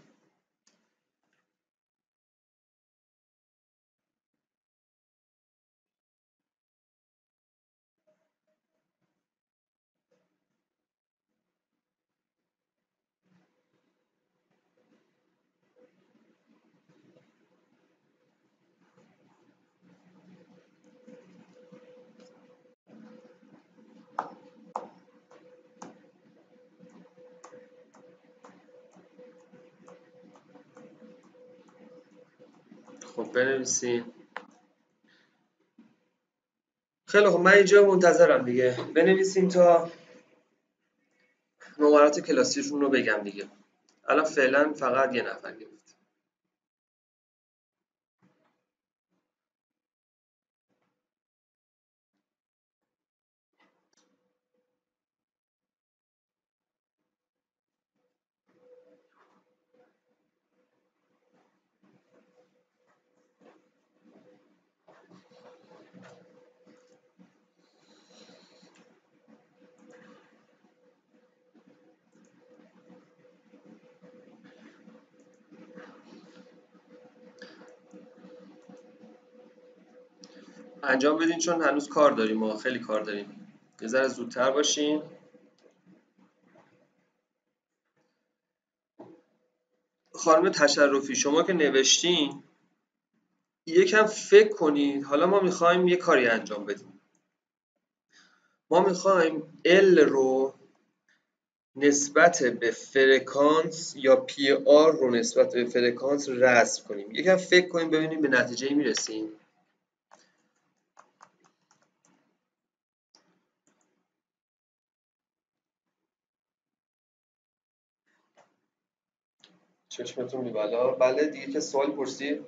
خب بنویسین. خیلی خب من اینجا منتظرم دیگه. بنویسین تا نمرات کلاسیشون رو بگم دیگه. الان فعلا فقط یه نفر گرفت. انجام بدین چون هنوز کار داریم، ما خیلی کار داریم. یه ذره زودتر باشین. خانم تشرفی شما که نوشتین یکم فکر کنید. حالا ما میخوایم یه کاری انجام بدیم. ما میخوایم L رو نسبت به فرکانس یا پی آر رو نسبت به فرکانس رسم کنیم. یکم فکر کنیم ببینیم به نتیجه میرسیم. چشمتون میبلا. بله دیگه که سوال پرسید.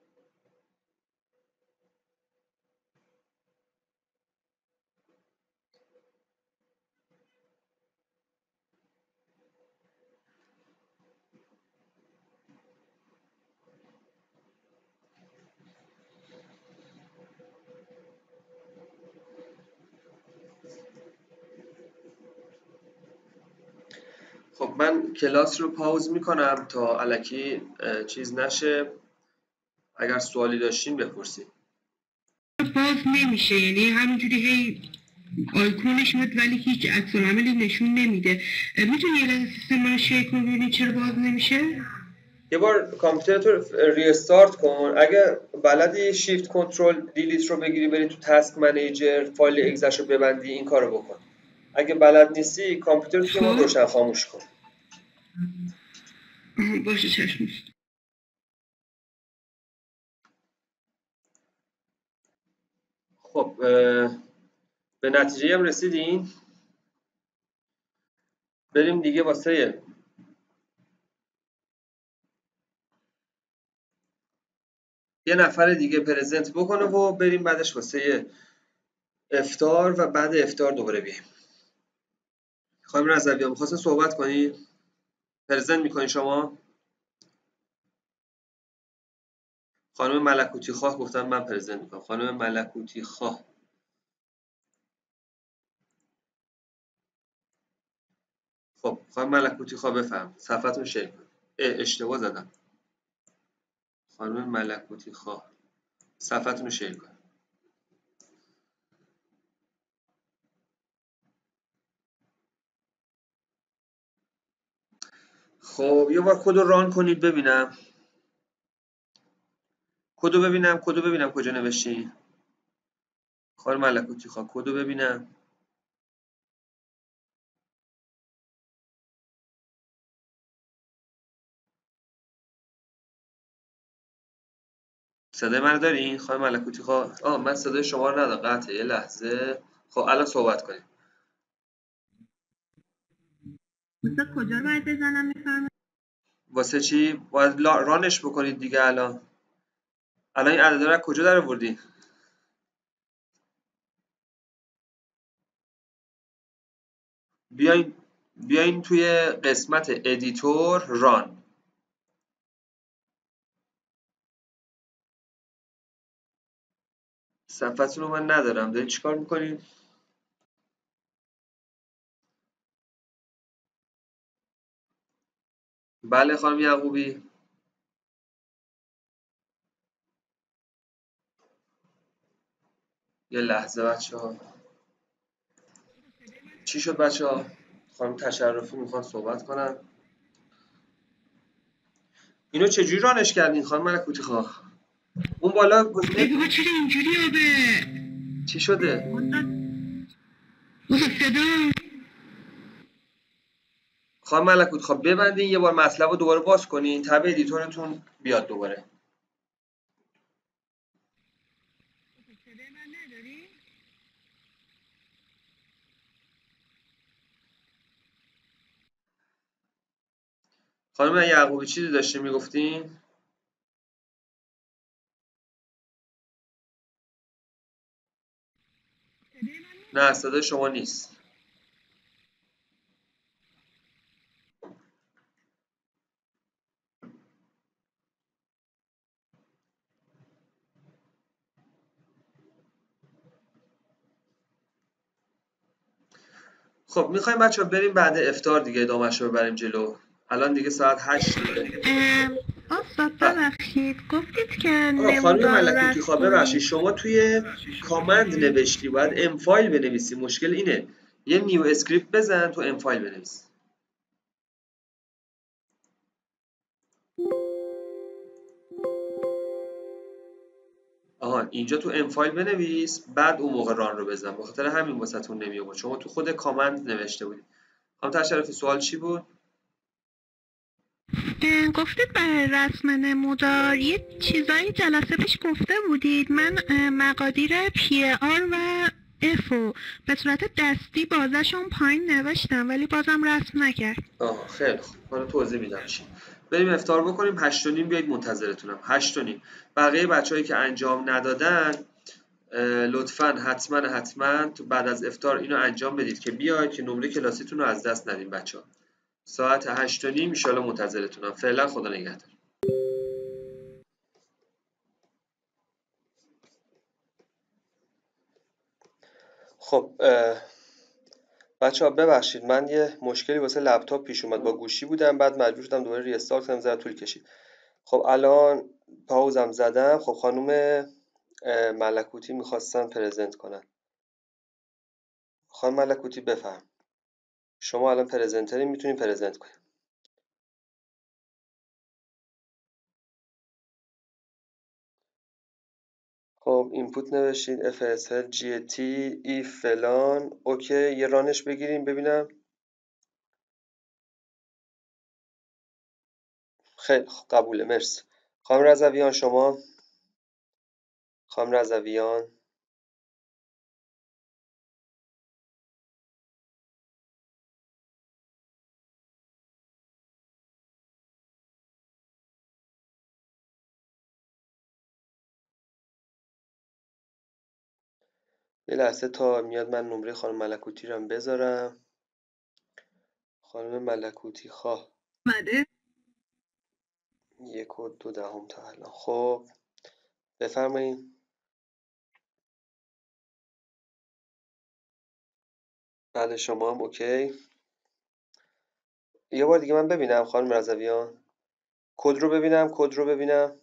خب من کلاس رو پاوز میکنم تا الکی چیز نشه. اگر سوالی داشتین بپرسید. باز نمیشه، یعنی همونجوری هی آیکونش میاد ولی هیچ عکس العملی نشون نمیده. میتونی یه لحظه سیستم رو شیک کنی ببینی چرا باز نمیشه؟ یه بار کامپیوترت رو ریستارت کن. اگه بلدی شیفت کنترل دیلیت رو بگیری بری تو تاسک منیجر فایل اگزش رو ببندی این کارو بکن. اگه بلد نیستی کامپیوتر که ما روشن خاموش کن. باشه چشم. خب به نتیجه هم رسیدین. بریم دیگه واسه یه نفر دیگه پرزنت بکنه و بریم بعدش واسه افطار و بعد افطار دوباره بیایم. خانم رضوی می‌خواستین صحبت کنی؟ پرزنت می‌کنی شما؟ خانم ملکوتی خواه گفتن من پرزنت می‌کنم. خانم ملکوتی خواه. خب خانم ملکوتی خواه بفهم. صفحتون شیر کن. اشتباه زدم. خانم ملکوتی خواه. صفحتون رو شیر کن. خب یه بار کد رو ران کنید ببینم. کد رو ببینم کجا نوشتین. خانم ملکوتی خواه کد رو ببینم. صدای من دارین خانم ملکوتی خواه؟ من صدای شما رو ندارم. قطعه یه لحظه. خب الان صحبت کنید. مثلا کجا رو باید بزنم میفرمایید؟ واسه چی؟ باید رانش بکنید دیگه. الان این عددا رو کجا در آوردین؟ بیاین توی قسمت ادیتور ران. صفحتون رو من ندارم. دارین چیکار میکنین؟ بله خانم یعقوبی. یه لحظه بچه‌ها. چی شد بچه‌ها؟ خانم تشرفی میخوان صحبت کنن. اینو چجوری رانش کردین خانم ملکوتی خواه؟ اون بالا گزینه بابا چرا اینجوری آبه؟ چی شده؟ بابا صدا خانم ملکوتی خواه ببندین یه بار مطلب رو دوباره باز کنین. تب ادیتورتون بیاد دوباره. خانم یعقوبی چیزی داشتین میگفتین؟ نه صدای شما نیست. خب میخوایم بچه‌ها بریم بعد افطار دیگه ادامه‌شو ببریم جلو. الان دیگه ساعت 8 شده. استاد ببخشید گفتید که خانم نمودار رو ملکوتی رسم خواه ببخشید کنید. شما توی کامند نوشتی باید ام فایل بنویسی. مشکل اینه یه نیو اسکریپت بزن تو ام فایل بنویس. اینجا تو ام فایل بنویس بعد اون موقع ران رو بزن. به خاطر همین واسهتون نمی آورد. شما تو خود کامند نوشته بودی. خانم تشرفی سوال چی بود؟ گفتید برای رسم نمودار یه چیزایی جلسه پیش گفته بودید. من مقادیر PAR و F رو به صورت دستی بازشون پایین نوشتم ولی بازم رسم نکرد. خیلی خوب، حالا توضیح میدم چی. بریم افطار بکنیم، 8:30 بیایید منتظرتونم. 8:30. بقیه بچه‌هایی که انجام ندادن لطفاً حتما تو بعد از افطار اینو انجام بدید که بیاید که نمره کلاسیتون رو از دست ندین بچه‌ها. ساعت 8:30 ان شاءالله منتظرتونم. فعلا خدا نگهدار. خب بچه‌ها ببخشید من یه مشکلی واسه لپتاپ پیش اومد، با گوشی بودم بعد مجبور شدم دوباره ریستارت کنم، زیاد طول کشید. خب الان پاوزم زدم. خب خانم ملکوتی میخواستن پرزنت کنن. خانم ملکوتی بفهم، شما الان پرزنتری، میتونین پرزنت کنین. خب اینپوت نوشتید FSL GT ای فلان. اوکی، یه رانش بگیریم ببینم. خیلی قبوله، مرسی. خانم رضویان شما. خانم رضویان یه لحظه تا میاد من نمره خانم ملکوتی رو هم بذارم. خانم ملکوتی خواه مده 1.2 تا الان. خب بفرمایید. بله شما هم اوکی. یه بار دیگه من ببینم خانم رضویان، کد رو ببینم.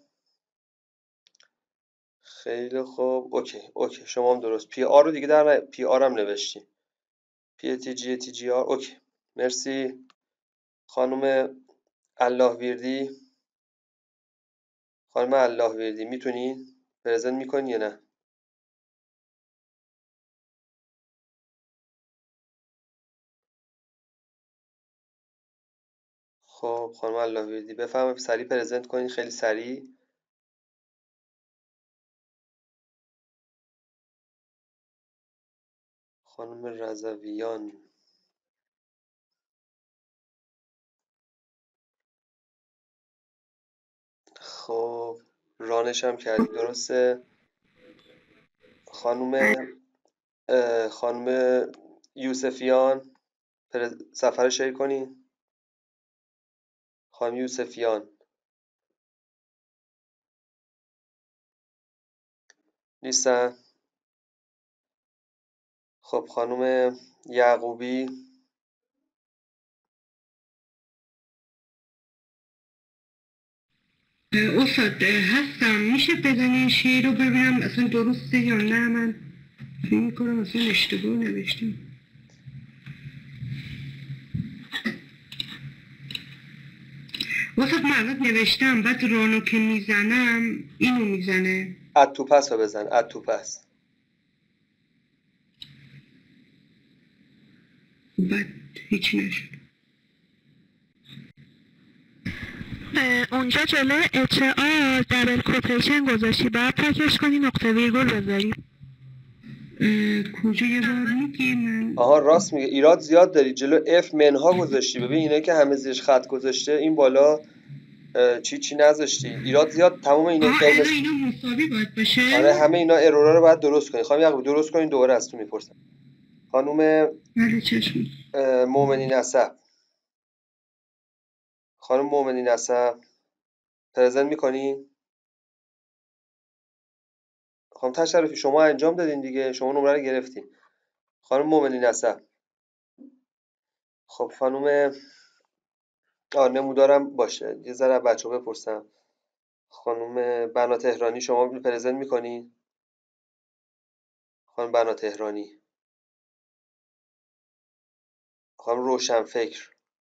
خیلی خوب، اوکی شما هم درست. پی آر رو دیگه در پی آر هم نوشتیم. پی تی جی تی جی آر. اوکی مرسی. خانم الله ویردی، خانم الله ویردی میتونین پرزنت میکنین یا نه؟ خب خانم الله ویردی بفرمایید سریع پرزنت کنین، خیلی سریع. خانم رضویان خب رانش هم کردی درسته. خانم یوسفیان سفر شیر کنین. خانم یوسفیان نیستن. خب خانم یعقوبی استاد هستم، میشه بزنین شعر رو ببینم اصلا درسته یا نه؟ من فکر میکنم اصلا اشتباه نوشتم. واسه من الان نوشتم بعد رانو که میزنم اینو میزنه. اد تو پس رو بزن، اد تو پس. بعد هیچی نشد. اونجا جلوی HAR دبل کوتیشن گذاشتی، باید پاکش کنی نقطه ویرگول بذاری. کجا یه بار میگی؟ من آها راست میگه، ایراد زیاد داری، جلو اف منها گذاشتی. ببین اینایی که همه زیرش خط گذاشته این بالا چی نذاشتی. ایراد زیاد، تمام اینا قرمز. اینا مساوی باید باشه. آره همه اینا ارورا رو باید درست کنی. خانم یعقوبی درست کنین، دوباره از تو میپرسم. خانم بله چشم. مومنی نسب، خانم مومنی نسب پرزنت میکنین؟ خانم تشرفی شما انجام دادین دیگه، شما نمره رو گرفتین. خانم مومنی نسب. خب خانم نمودارم باشه، یه ذره بچه‌ها بپرسم. خانم بنا تهرانی شما پرزنت میکنین؟ خانم بنا تهرانی. خانم روشنفکر.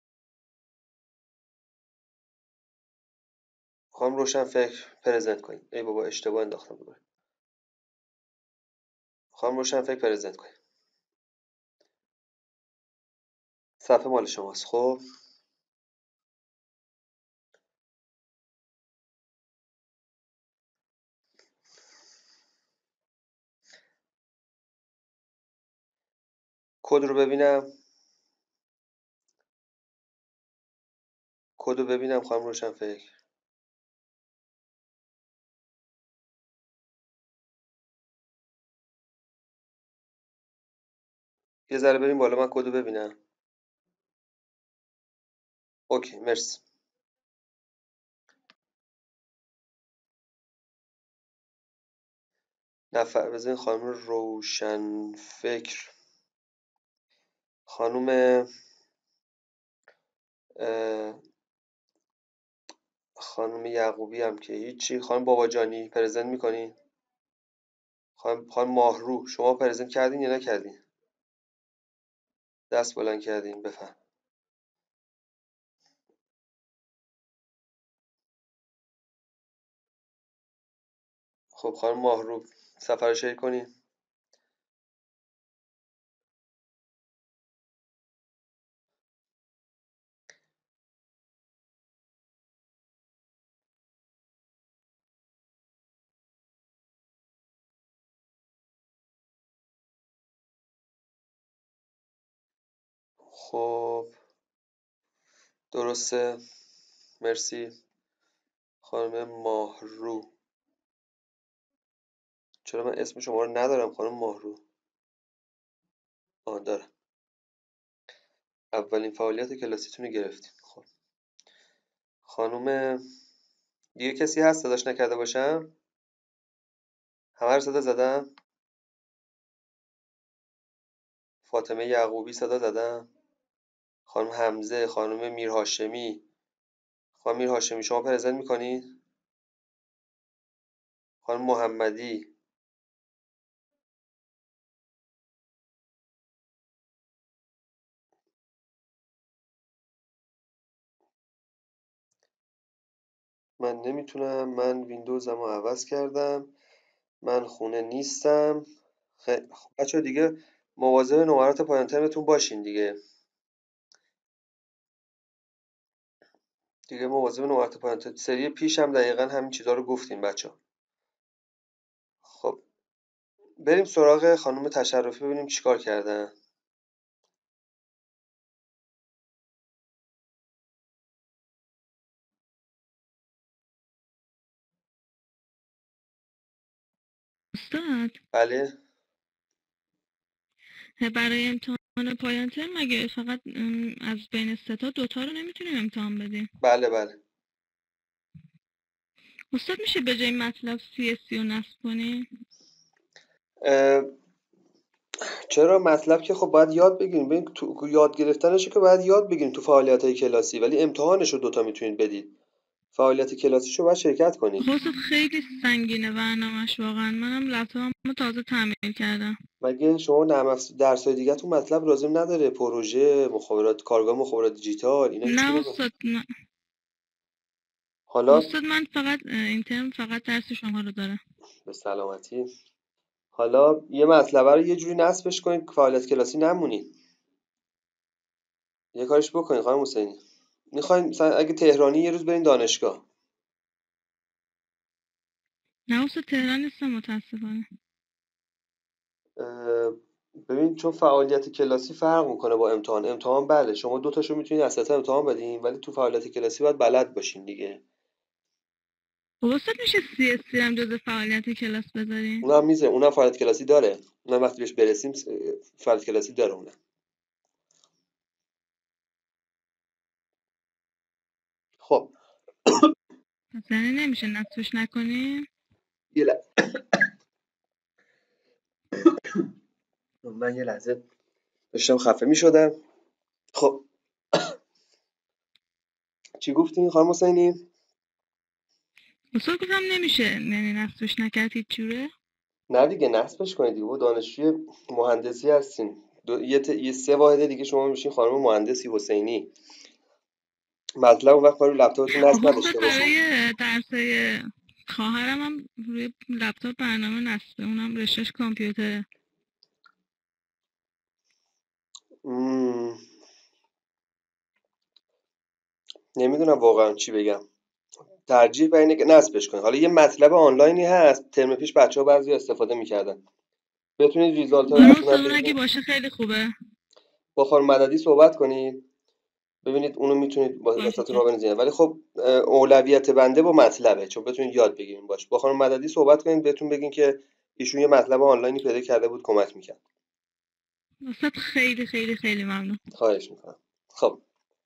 خانم روشنفکر پرزنت کنین. ای بابا اشتباه انداختم دوباره. خانم روشنفکر پرزنت کنین. صفحه مال شماست. خب کد رو ببینم. کد رو ببینم خانم روشنفکر. یه ذره بریم بالا، من کد رو ببینم. اوکی مرسی. نفر بزنین خانم روشنفکر، خانم خانم یعقوبی هم که هیچی. خانم باباجانی پرزنت میکنین؟ خانم ماهرو شما پرزنت کردین یا نکردین؟ دست بلند کردین، بفهم. خب خانم ماهرو سفر رو شیر کنین. خب درسته، مرسی. خانم ماهرو، چرا من اسم شما رو ندارم خانم ماهرو؟ دارم. اولین فعالیت کلاسیتون رو گرفتین. خب خانم دیگه کسی هست صداش نکرده باشم؟ همه رو صدا زدم؟ فاطمه یعقوبی صدا زدم؟ خانم حمزه، خانم میرهاشمی. خانم میرهاشمی شما پرزنت میکنید؟ خانم محمدی، من نمیتونم، من ویندوزم رو عوض کردم، من خونه نیستم. خیلی خب بچه دیگه مواظب نمرات پایان ترمتون باشین دیگه. مواظب نمرات پایان ترم. سری پیش هم دقیقا همین چیزا رو گفتیم بچه. خب بریم سراغ خانم تشرفی ببینیم چیکار کردن. استاد بله برای امتحان پایان ترم مگه فقط از بین ستا دوتا رو نمیتونیم امتحان بدیم؟ بله. استاد میشه به جای مطلب CSC رو نصب کنیم؟ چرا؟ مطلب که خب باید یاد بگیریم. ببین تو یاد گرفتنشو که باید یاد بگیریم تو فعالیت‌های کلاسی، ولی امتحانشو دوتا میتونید بدید. فعالیت کلاسیشو باید شرکت کنید. خب استاد خیلی سنگینه برنامه‌اش واقعا. منم لپتاپم رو تازه تعمیر کردم. مگه شما درسای دیگه تو مطلب لازم نداره؟ پروژه، مخابرات، کارگاه مخابرات دیجیتال، اینا هیچ نه کدوم. استاد نه. حالا استاد من فقط این ترم فقط درس شما رو دارم. به سلامتی. حالا یه مطلبه رو یه جوری نصبش کنید که فعالیت کلاسی نمونید. یه کارش بکنید خانم حسینی. میخواین مثلا اگه تهرانی یه روز برین دانشگاه. نه استاد تهران نیستم متاسفانه. ببین چون فعالیت کلاسی فرق میکنه با امتحان. امتحان بله شما دوتاشو میتونید اساسا امتحان بدین، ولی تو فعالیت کلاسی باید بلد باشین دیگه. خب استاد میشه CSC هم جز فعالیت کلاس بذاریم؟ اونم میزه، اونم فعالیت کلاسی داره. اونم وقتی بهش برسیم فعالیت کلاسی داره اونم. خب یعنی نمیشه نصبش نکنیم؟ یه من یه لحظه داشتم خفه میشدم. خب چی گفتین خانم حسینی؟ استاد گفتم نمیشه یعنی نصبش نکرد هیچ جوره؟ نه دیگه نصبش کنید دیگه. دانشجوی مهندسی هستین. یه 3 واحد دیگه شما میشین خانم مهندسی حسینی. مطلب اون وقت برای لپتاپتون نصب خب استاد نداشته باشین. برای درسای خواهرم هم روی لپتاپ برنامه نصبه، اونم رشتهش کامپیوتره. نمیدونم واقعا چی بگم. ترجیح بر اینه که نصبش کنید. حالا یه مطلب آنلاینی هست، ترم پیش بچه‌ها بعضی استفاده میکردن. بتونید ریزالت ها درسته، رسونن اون اگه ببینید، باشه خیلی خوبه. با خانم مددی صحبت کنید ببینید اونو میتونید با واسط راه بنزینید. ولی خب اولویت بنده با مطلبه، چون بتونید یاد بگیرین باش. با خانم مددی صحبت کنید بهتون بگین که ایشون یه مطلب آنلاینی پیدا کرده بود کمک میکرد. واسه خیلی خیلی خیلی ممنون. خواهش میکنم. خب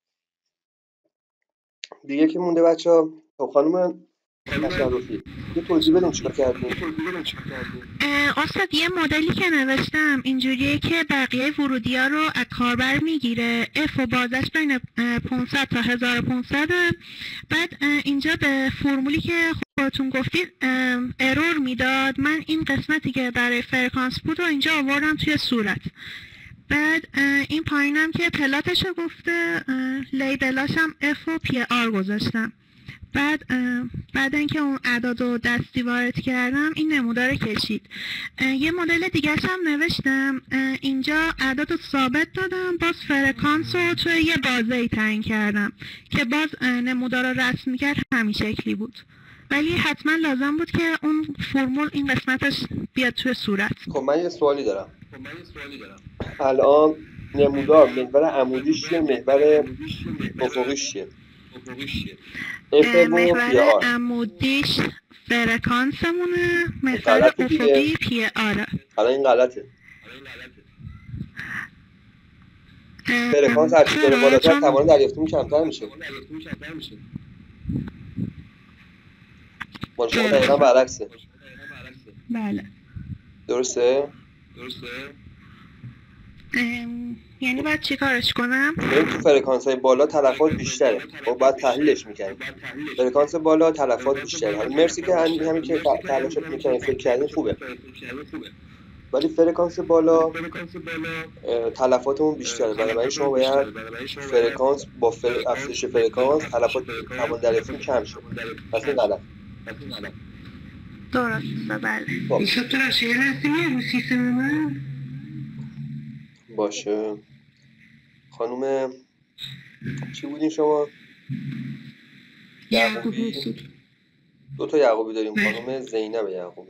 دیگه که مونده بچه‌ها. خب خانم تصرفی یه توضیح بدین چیکار کردین. استاد یه مدلی که نوشتم اینجوریه که بقیه ورودی‌ها رو از کاربر میگیره، اف و بازش بین 500 تا 1500. بعد اینجا به فرمولی که خودتون گفتید ارور میداد. من این قسمتی که برای فرکانس بود رو اینجا آوردم توی صورت. بعد این پایینم که پلاتش رو گفته، لیبلاش هم اف و پی آر گذاشتم. بعد اینکه اون اعداد رو دستی وارد کردم این نمودار کشید. یه مدل دیگه هم نوشتم، اینجا اعداد رو ثابت دادم، باز فرکانس رو توی یه بازه تعیین کردم که باز نمودار رو رسم میکرد همین شکلی بود. ولی حتما لازم بود که اون فرمول این قسمتش بیاد توی صورت. خب من یه سوالی دارم. الان نمودار محور عمودیش چیه، محور افقیش چیه؟ محور عمودیش فرکانسمونه، محور افقی پی آره. الان این غلطه. فرکانس هرچی داره بالاتر توان دریافتیمون کمتر میشه. با شما دقیقا برعکسه. بله درسته؟ یعنی باید چی کارش کنم؟ ببین تو فرکانس های بالا تلفات بیشتره. خب باید تحلیلش میکنیم. فرکانس بالا تلفات بیشتره. حالا مرسی که همین که تلاشت میکنیم فکر کردین خوبه. ولی فرکانس بالا تلفاتمون بیشتره. بنابراین شما باید فرکانس با افزایش فرکانس تلفات توان دریافتیمون کم شه. پس این غلط. درسته بله. ایشب تو راشیه هستیمی رو سیستم من؟ باشه. خانوم چی بودین شما؟ یعقوبی. 2 تا یعقوبی داریم. خانوم زینب یعقوبی.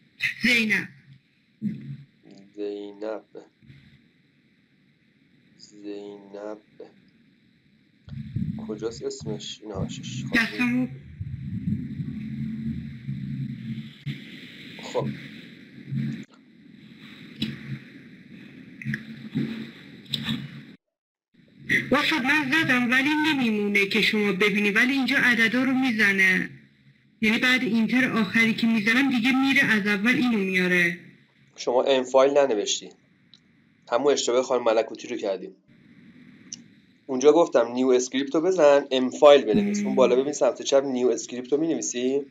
زینب کجاست اسمش؟ این هاشش. خب واسه من زدم ولی نمیمونه که شما ببینی، ولی اینجا عددا رو میزنه. یعنی بعد اینتر آخری که میزنم دیگه میره از اول اینو میاره. شما ام فایل ننوشتی. همون اشتباه خانم ملکوتی رو کردیم. اونجا گفتم نیو اسکریپت رو بزن، ام فایل بنویس. اون بالا ببین سمت چپ نیو اسکریپت رو مینویسی.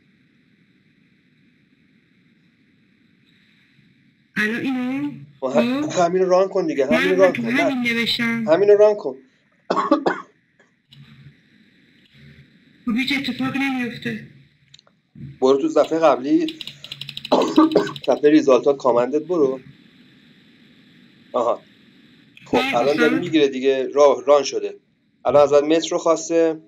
الان اینو همین رو ران کن دیگه. همین رو ران کن. همین رو ران کن. هیچ اتفاق نمیفته. برو تو صفحه قبلی صفحه ریزالتات کامندت برو. آها خب الان داره میگیره دیگه. ران شده. الان ازت متر رو خواسته.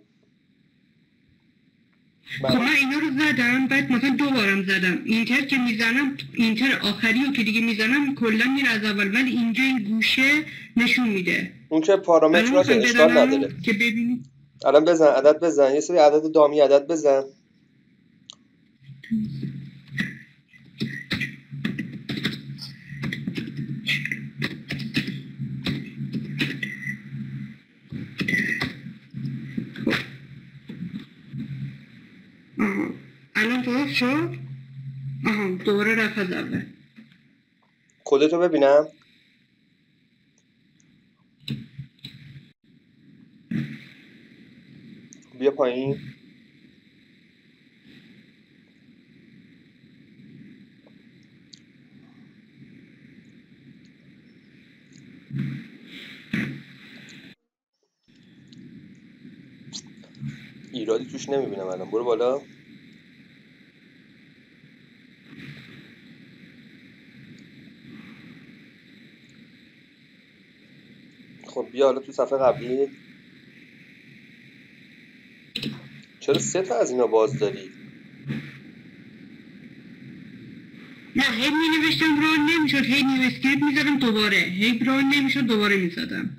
خب من اینا رو زدم، بعد مثلا 2 بارم زدم. اینتر که میزنم، اینتر آخری رو که دیگه میزنم کلا میره از اول، ولی اینجا این گوشه نشون میده. اون که پارامترات اشکال نداره که ببینید. الان بزن عدد بزن. یه سری عدد دامی عدد بزن. الان درست شد؟ دوباره رفت از اول. کدتو ببینم. بیا پایین. ایرادی توش نمیبینم الان. برو بالا. خب بیا حالا تو صفحه قبلی. چرا 3 تا از اینا باز داری؟ نه هی می نوشتم ران نمیشد، هی نیو اسکریپت میزدم دوباره، هی ران نمیشد دوباره میزدم.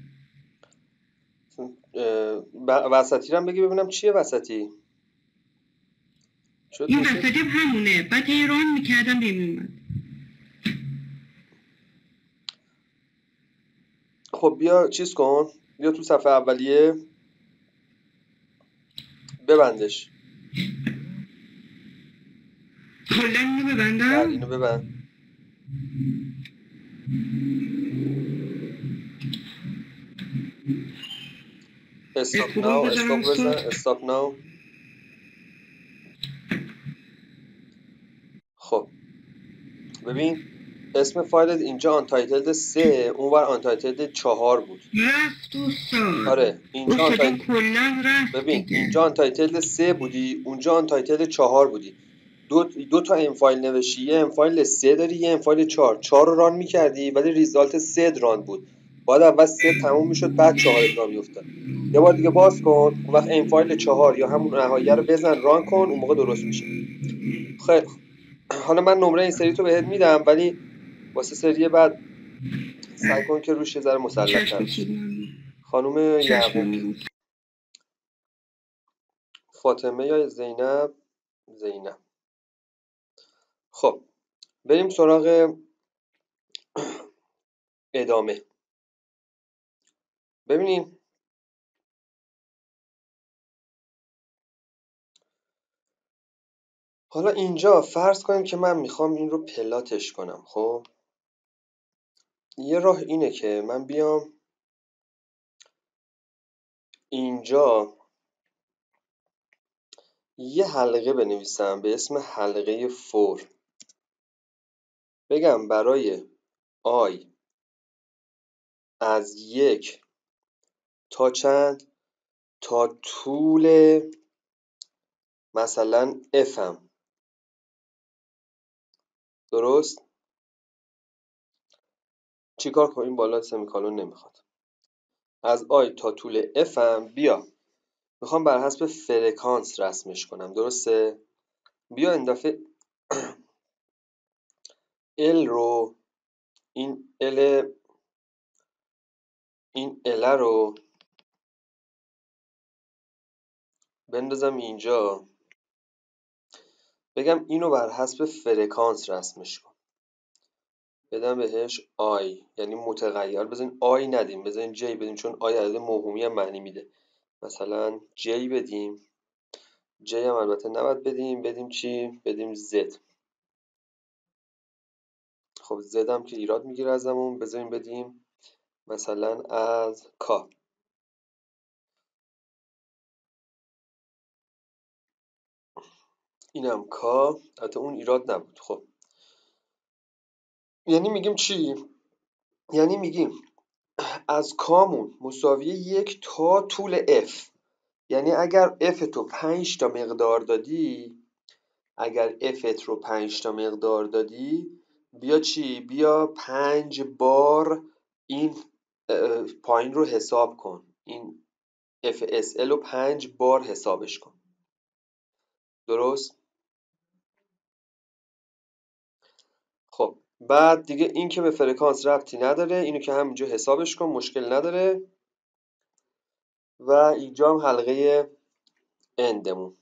وسطی رو هم بگی ببینم چیه وسطی؟ این وسطی هم همونه، بعد هی ران میکردم نمیومد. خب بیا چیز کن، بیا تو صفحه اولیه ببندش. کلا اینو ببندم؟ بعد اینو ببند. استاپ ناو، استاپ بزن، استاپ ناو. خب ببین اسم فایلت اینجا آنتایتلد 3، اونور آنتایتلد 4 بود. رفت استاد. آره اینجا استاد کلا رفت. ببین دیگه اینجا آنتایتلد 3 بودی، اونجا آنتایتلد 4 بودی. دو تا این فایل نوشتی، یه این فایل 3 داری، یه این فایل 4. 4 رو ران می‌کردی ولی ریزالت 3 ران بود. باید اول 3 تموم میشد بعد 4 ران میافتاد. یه بار دیگه باز کن، اون وقت این فایل 4 یا همون نهاییه رو بزن ران کن، اون موقع درست میشه. خیلی حالا من نمره این سری تو بهت میدم ولی واسه سری بعد سعی کن که روش یه ذره مسلط‌تر بشی. خانم یعقوبی، فاطمه یا زینب؟ زینب. خب بریم سراغ ادامه. ببینین حالا اینجا فرض کنیم که من میخوام این رو پلاتش کنم. خب یه راه اینه که من بیام اینجا یه حلقه بنویسم به اسم حلقه فور، بگم برای آی از 1 تا چند، تا طول مثلا افم. درست؟ چیکار کنیم؟ بالا سمیکالون نمیخواد. از آی تا طول افم بیا میخوام بر حسب فرکانس رسمش کنم. درسته؟ بیا این دفعه ال رو، این ال رو بندازم اینجا، بگم اینو بر حسب فرکانس رسمش کن، بدم بهش آی، یعنی متغیر. بزنین آی ندیم، بزنین جی بدیم، چون آی عدد موهومی هم معنی میده. مثلا جی بدیم، جی هم البته نباید بدیم چی؟ بدیم زد. خب زد هم که ایراد میگیره ازمون، بذاریم بدیم مثلا از کا. اینم کا، البته اون ایراد نبود. خب یعنی میگیم چی؟ یعنی میگیم از کامون مساوی 1 تا طول اف. یعنی اگر اف تو 5 تا مقدار دادی، اگر افت رو 5 تا مقدار دادی، بیا چی؟ بیا 5 بار این پایین رو حساب کن، این اف اس ال رو 5 بار حسابش کن. درست؟ خب بعد دیگه این که به فرکانس ربطی نداره، اینو که همینجا حسابش کن، مشکل نداره. و اینجا هم حلقه اندمون.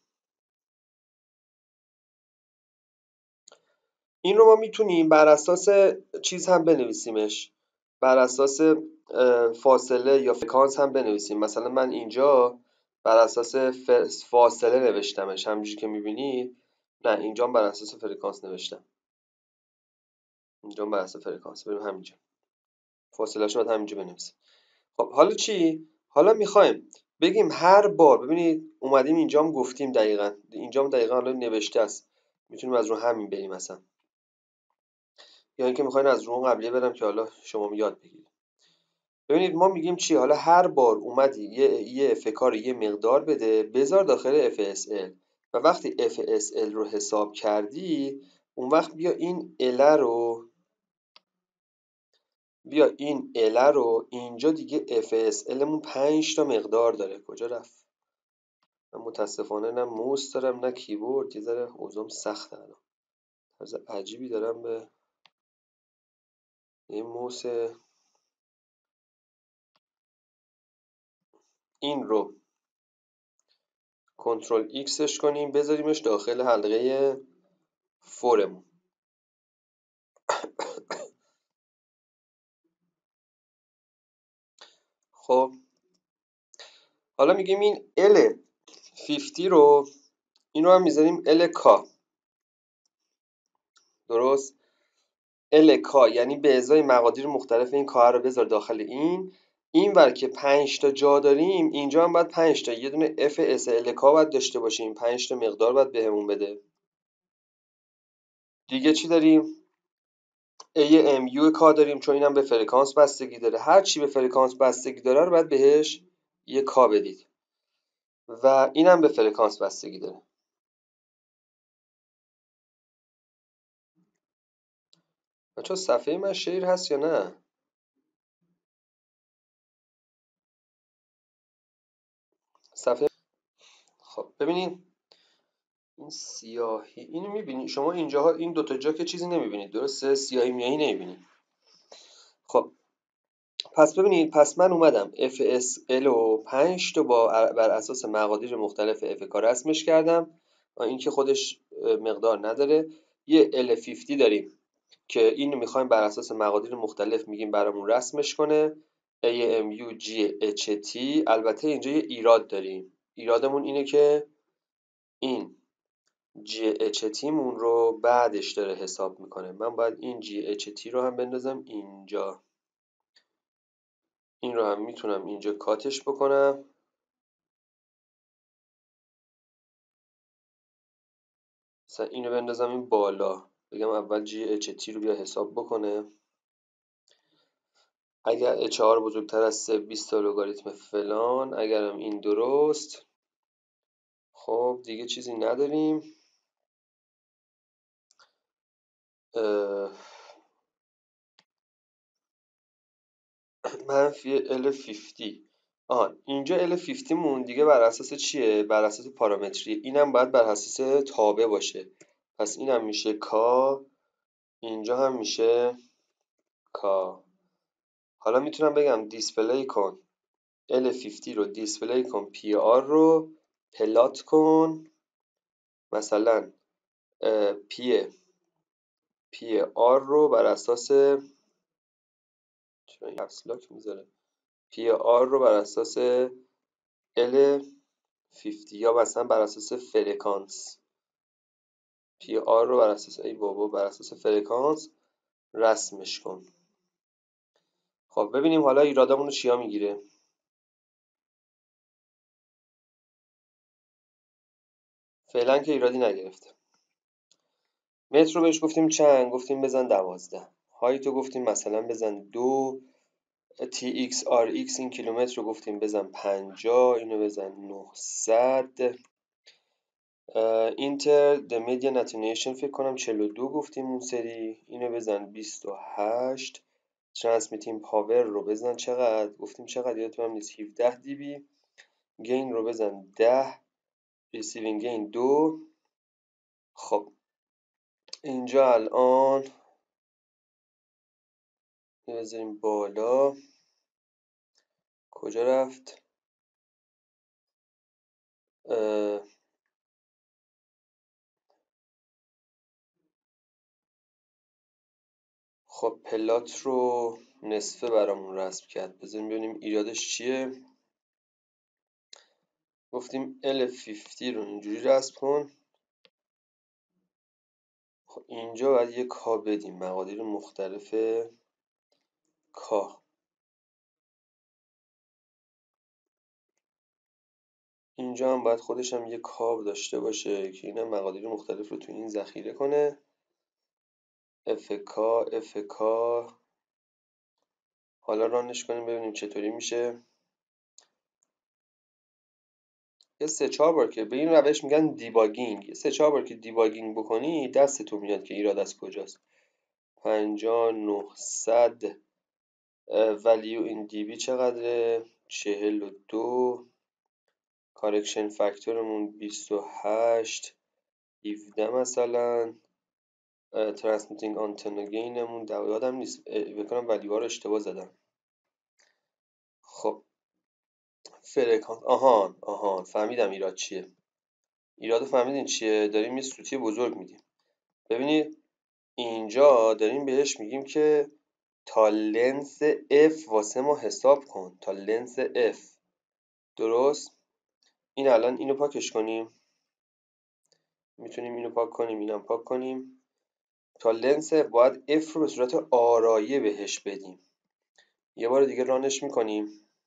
این رو ما میتونیم بر اساس چیز هم بنویسیمش، بر اساس فاصله یا فرکانس هم بنویسیم. مثلا من اینجا بر اساس فاصله نوشتمش، همونجوری که میبینید. نه اینجا بر اساس فرکانس نوشتم، اینجا بر اساس فرکانس. بریم همینجا فاصله شو همینجا بنویسیم. خب حالا چی؟ حالا میخوایم بگیم هر بار، ببینید اومدیم اینجا هم گفتیم دقیقاً، اینجا هم دقیقاً الان نوشته است، میتونیم از رو همین بریم مثلا، یا اینکه میخواین از رو قبلیه برم که حالا شما یاد بگیرید. ببینید ما میگیم چی؟ حالا هر بار اومدی یه فکار یه مقدار بده، بذار داخل FSL و وقتی FSL رو حساب کردی، اون وقت بیا این ال رو اینجا دیگه FSL مون 5 تا مقدار داره. کجا رفت؟ من متاسفانه نه موس دارم نه کیبورد، یه ذره اوضاعم سخته الان. طرز عجیبی دارم به این موس. این رو کنترل ایکسش کنیم بذاریمش داخل حلقه فورمون. خب حالا میگیم این L50 رو، این رو هم میذاریم LK. درست؟ LK یعنی به ازای مقادیر مختلف این K رو بذار داخل این ور که 5 تا جا داریم اینجا هم باید 5 تا، یه دونه FS LK باید داشته باشیم، 5 تا مقدار باید بهمون بده. دیگه چی داریم؟ AMU K داریم چون اینم به فرکانس بستگی داره. هر چی به فرکانس بستگی داره رو باید بهش یه K بدید و اینم به فرکانس بستگی داره. بچه‌ها صفحه من شیر هست یا نه؟ صفحه. خب ببینید این سیاهی، اینو میبینید شما اینجاها، این دوتا جا که چیزی نمیبینید، درسته؟ سیاهی میاهی نمیبینید. خب پس ببینید، پس من اومدم FSL و 5 تا بر اساس مقادیر مختلف FK رسمش کردم. این که خودش مقدار نداره. یه L50 داریم که اینو میخوایم بر اساس مقادیر مختلف میگیم برامون رسمش کنه. AMUGHT. البته اینجا یه ایراد داریم. ایرادمون اینه که این GHT مون رو بعدش داره حساب میکنه. من باید این GHT رو هم بندازم اینجا. این رو هم میتونم اینجا کاتش بکنم. مثلا اینو بندازم این بالا، بگم اول GHT رو بیا حساب بکنه. اگر HR بزرگتر از 20 تا لگاریتم فلان، اگرم این درست. خب دیگه چیزی نداریم. منفی L50. اینجا L50 مون دیگه بر اساس چیه؟ بر اساس پارامتری. اینم باید بر اساس تابع باشه. پس اینم میشه K، اینجا هم میشه K. حالا میتونم بگم دیسپلی کن L50 رو، دیسپلی کن PR رو پلات کن، مثلا PR رو بر اساس، چرا این کپسلاک میذاره؟ PR رو بر اساس L50 یا مثلا بر اساس فرکانس. PR رو بر اساس بر اساس فرکانس رسمش کن. خب ببینیم حالا ایرادمون رو چیا میگیره. فعلا که ایرادی نگرفته. متر رو بهش گفتیم چند؟ گفتیم بزن 12. هایت رو گفتیم مثلا بزن 2. TX RX این کیلومتر رو گفتیم بزن 50، اینو بزن 900. اینتر د میدین اتنیشن فکر کنم 42 گفتیم اون سری، اینو بزن 28. ترانسمیتینگ پاور رو بزن چقدر؟ گفتیم چقدر یادتونم نیست، 17 دی بی. گین رو بزن 10. ریسیوینگ گین 2. خب اینجا الان بذاریم بالا. کجا رفت؟ خب پلات رو نصفه برامون رسم کرد. بذاریم ببینیم ایرادش چیه. گفتیم L50 رو اینجوری رسم کن. خب اینجا باید یه کا بدیم، مقادیر مختلف کا. اینجا هم باید خودش هم یه کاب داشته باشه که اینم مقادیر مختلف رو تو این ذخیره کنه. FK. حالا رانش کنیم ببینیم چطوری میشه. یه 3-4 بار که به این روش میگن دیباگینگ، یه 3-4 بار که دیباگینگ بکنی دستتون میاد که ایراد از کجاست. 50 900 ولیو این دی بی چقدره؟ 42. کارکشن فاکتورمون 28 17 مثلا. ترانسمیتینگ آنتنا گینمون یادم نیست، بکنم ولیوها رو اشتباه زدم. خب فرکانس، آهان فهمیدم ایراد چیه. ایرادو فهمیدین چیه؟ داریم یه سوتی بزرگ میدیم. ببینید اینجا داریم بهش میگیم که تا لنس F واسه ما حساب کن، تا لنس F. درست؟ این الان اینو پاکش کنیم، میتونیم اینو پاک کنیم، اینم پاک کنیم. تا لنس F باید F رو به صورت آرایه بهش بدیم. یه بار دیگه رانش میکنیم.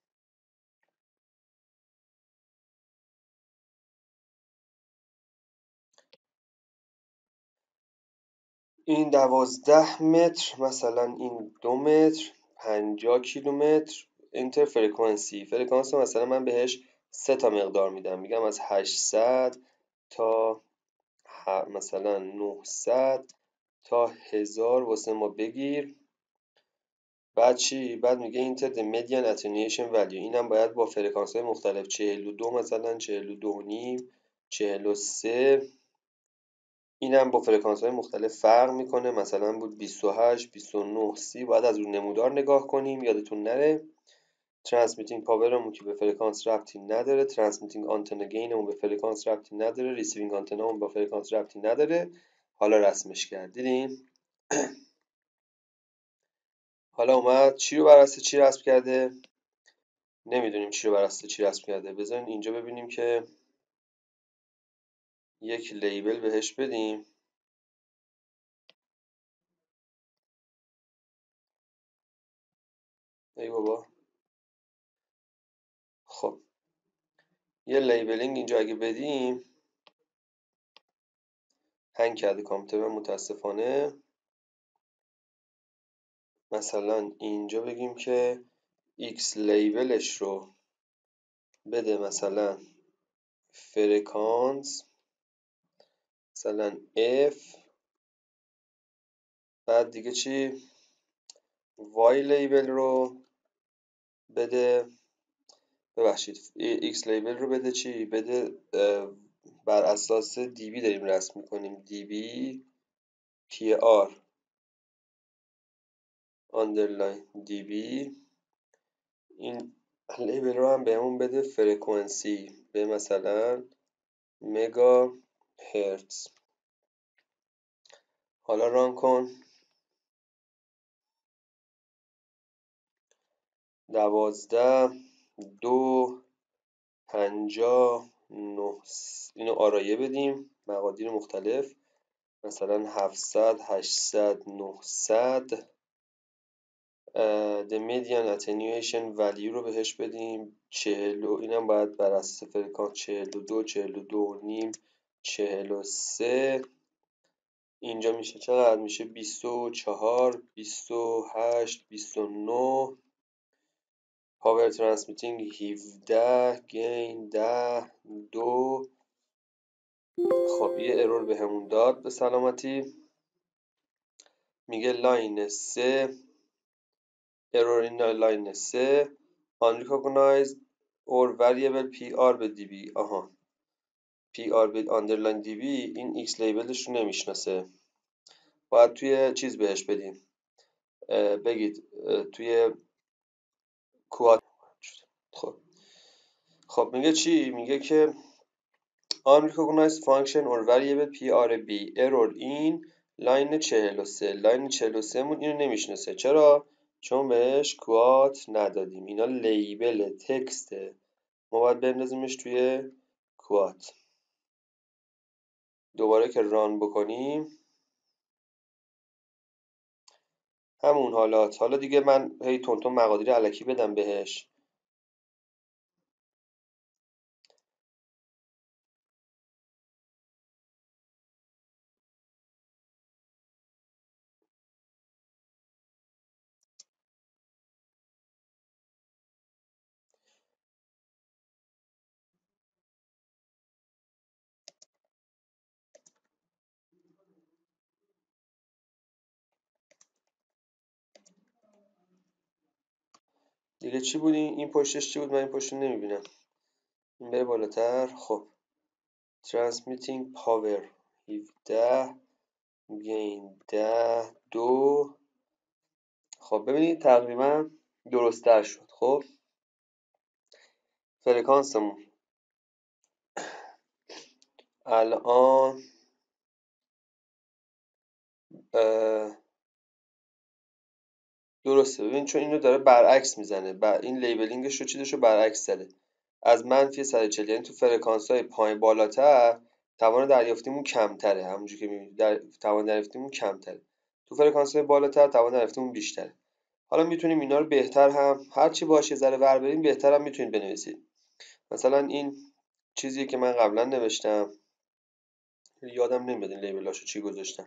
این 12 متر مثلا، این 2 متر، 50 کیلومتر. اینتر فرکانس مثلا من بهش 3 تا مقدار میدم، میگم از 800 تا مثلا 900 تا 1000 واسه ما بگیر. بعد چی؟ بعد میگه اینتر the median attenuation value. اینم باید با فرکانس های مختلف 42 مثلا، 42 نیم، 43. اینم با فرکانس های مختلف فرق میکنه، مثلا بود 28 29 30. باید از رو نمودار نگاه کنیم، یادتون نره. ترانسمیتینگ پاورمون که به فرکانس ربطی نداره، ترانسمیتینگ آنتنا گینمون به فرکانس ربطی نداره، ریسیوینگ آنتنامون با فرکانس ربطی نداره. حالا رسمش کرد، دیدین؟ حالا اومد چی رو بر اساس چی رسم کرده؟ نمیدونیم چی رو بر اساس چی رسم کرده. بذارین اینجا ببینیم که یک لیبل بهش بدیم. ای بابا. خب یه لیبلینگ اینجا اگه بدیم، هنگ کرده کامپیوتر من متاسفانه. مثلا اینجا بگیم که X لیبلش رو بده مثلا فرکانس، مثلا F. بعد دیگه چی؟ Y لیبل رو بده، ببخشید X لیبل رو بده چی؟ بده بر اساس DB داریم رسم میکنیم، DB PR underline DB. این لیبل رو هم بهمون بده فرکانسی، به مثلا مگا هرتز. حالا ران کن. 12 2 50 9. اینو آرایه بدیم، مقادیر مختلف، مثلا 700 800 900. the median attenuation value رو بهش بدیم 40. اینم باید بر اساس فرکانس 42 42 نیم 43. اینجا میشه چقدر؟ میشه 24 28 29. پاور ترانسمیتینگ 17، گین 10 2. خب یه ارور به همون داد به سلامتی. میگه لاین 3 ارور این لاین 3 unrecognized or variable PR به DB. PR به underline DB این X لیبلش رو نمیشناسه، باید توی چیز بهش بدیم. بگید توی کواد. خب میگه چی؟ میگه که unrecognized function or variable PRB error in لاین 43. لاین 43 مون اینو نمیشناسه. چرا؟ چون بهش کوات ندادیم. اینا لیبل تکسته، ما باید بندازیمش توی کوات. دوباره که ران بکنیم همون حالات. حالا دیگه من هی تونتون مقادیر الکی بدم بهش. دیگه چی بود؟ این پشتش چی بود؟ من این پشت نمیبینم. این بره بالاتر. خب transmitting power 17 gain 10 2. خب ببینید تقریبا درست‌تر شد. خب فرکانسمون الان درسته. ببین چون اینو داره برعکس میزنه، این لیبلینگش رو چیزش رو برعکس زده، از منفی 140. یعنی تو فرکانس‌های پایین بالاتر توان دریافتیمون کمتره، همونجوری که می‌بینید توان دریافتیمون کمتره، تو فرکانس‌های بالاتر توان دریافتیمون بیشتره. حالا میتونیم اینا رو بهتر هم هرچی باشه ذره ور بریم بهتر هم میتونید بنویسید. مثلا این چیزی که من قبلا نوشتم، یادم نمیاد این لیبلاشو چی گذاشتم،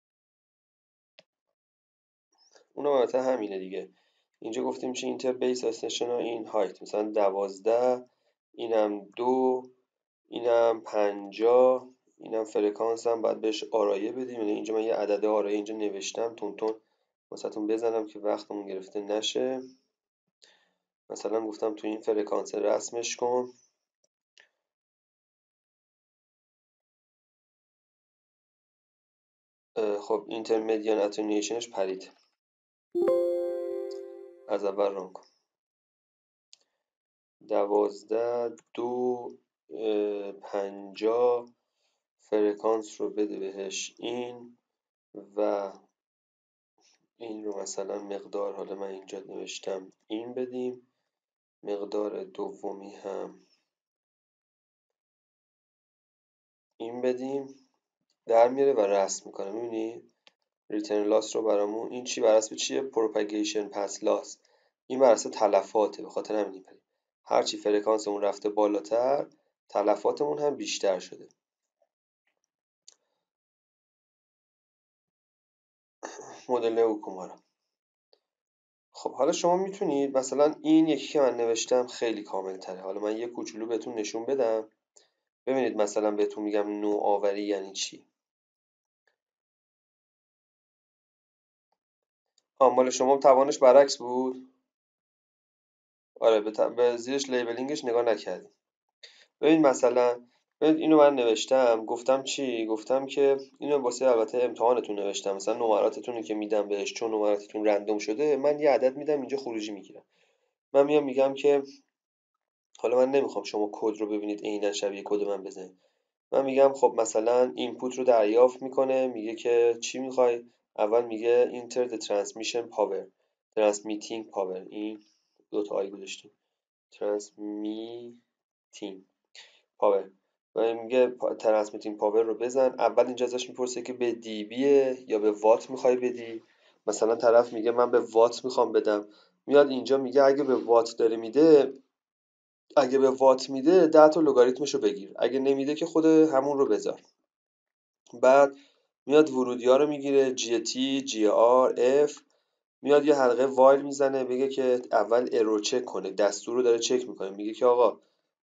اونم البته همینه دیگه. اینجا گفتیم میشه اینتر بیس استیشن این هایت، مثلا 12، اینم 2، اینم 50، اینم فرکانس هم باید بهش آرایه بدیم. یعنی اینجا من یه عدد آرایه اینجا نوشتم تون واسهتون بزنم که وقتمون گرفته نشه. مثلا گفتم تو این فرکانس رسمش کن. خب اینترمدیان اتنیویشنش پرید، از اول ران کن. 12 2 50 فرکانس رو بده بهش این و این رو مثلا مقدار، حالا من اینجا نوشتم این بدیم، مقدار دومی هم این بدیم، در میاره و رسم میکنه. میبینی ریترن لاس رو برامون، این چی بر حسب چیه؟ پروپاگیشن پس لاس، این بر اساس تلفاته. به خاطر همین هرچی فرکانسمون رفته بالاتر تلفاتمون هم بیشتر شده. مدل اوکومارا. خب حالا شما میتونید مثلا این یکی که من نوشتم خیلی کامل تره، حالا من یه کوچولو بهتون نشون بدم ببینید. مثلا بهتون میگم نوآوری یعنی چی. مال شما توانش برعکس بود. آره به زیرش لیبلینگش نگاه نکردیم. ببین مثلا اینو من نوشتم، گفتم چی؟ گفتم که اینو واسه البته امتحانتون نوشتم، مثلا نمراتتون که میدم بهش، چون نمراتتون رندوم شده من یه عدد میدم اینجا خروجی میگیرم. من میگم که حالا من نمیخوام شما کد رو ببینید عیناً شبیه کد من بزنید. من میگم خب مثلا اینپوت رو دریافت میکنه، میگه که چی میخوای؟ اول میگه enter the transmission power transmitting power، این دو تا آی گذاشتیم transmitting power و میگه transmitting power رو بزن. اول اینجا ازش میپرسه که به دی بیه یا به وات میخوای بدی. مثلا طرف میگه من به وات میخوام بدم، میاد اینجا میگه اگه به وات داره میده، اگه به وات میده 10 تا لگاریتمش رو بگیر، اگه نمیده که خود همون رو بذار. بعد میاد ورودی ها رو میگیره، GT GR F، میاد یه حلقه وایل میزنه، بگه که اول ارور چک کنه، دستور رو داره چک میکنه، میگه که آقا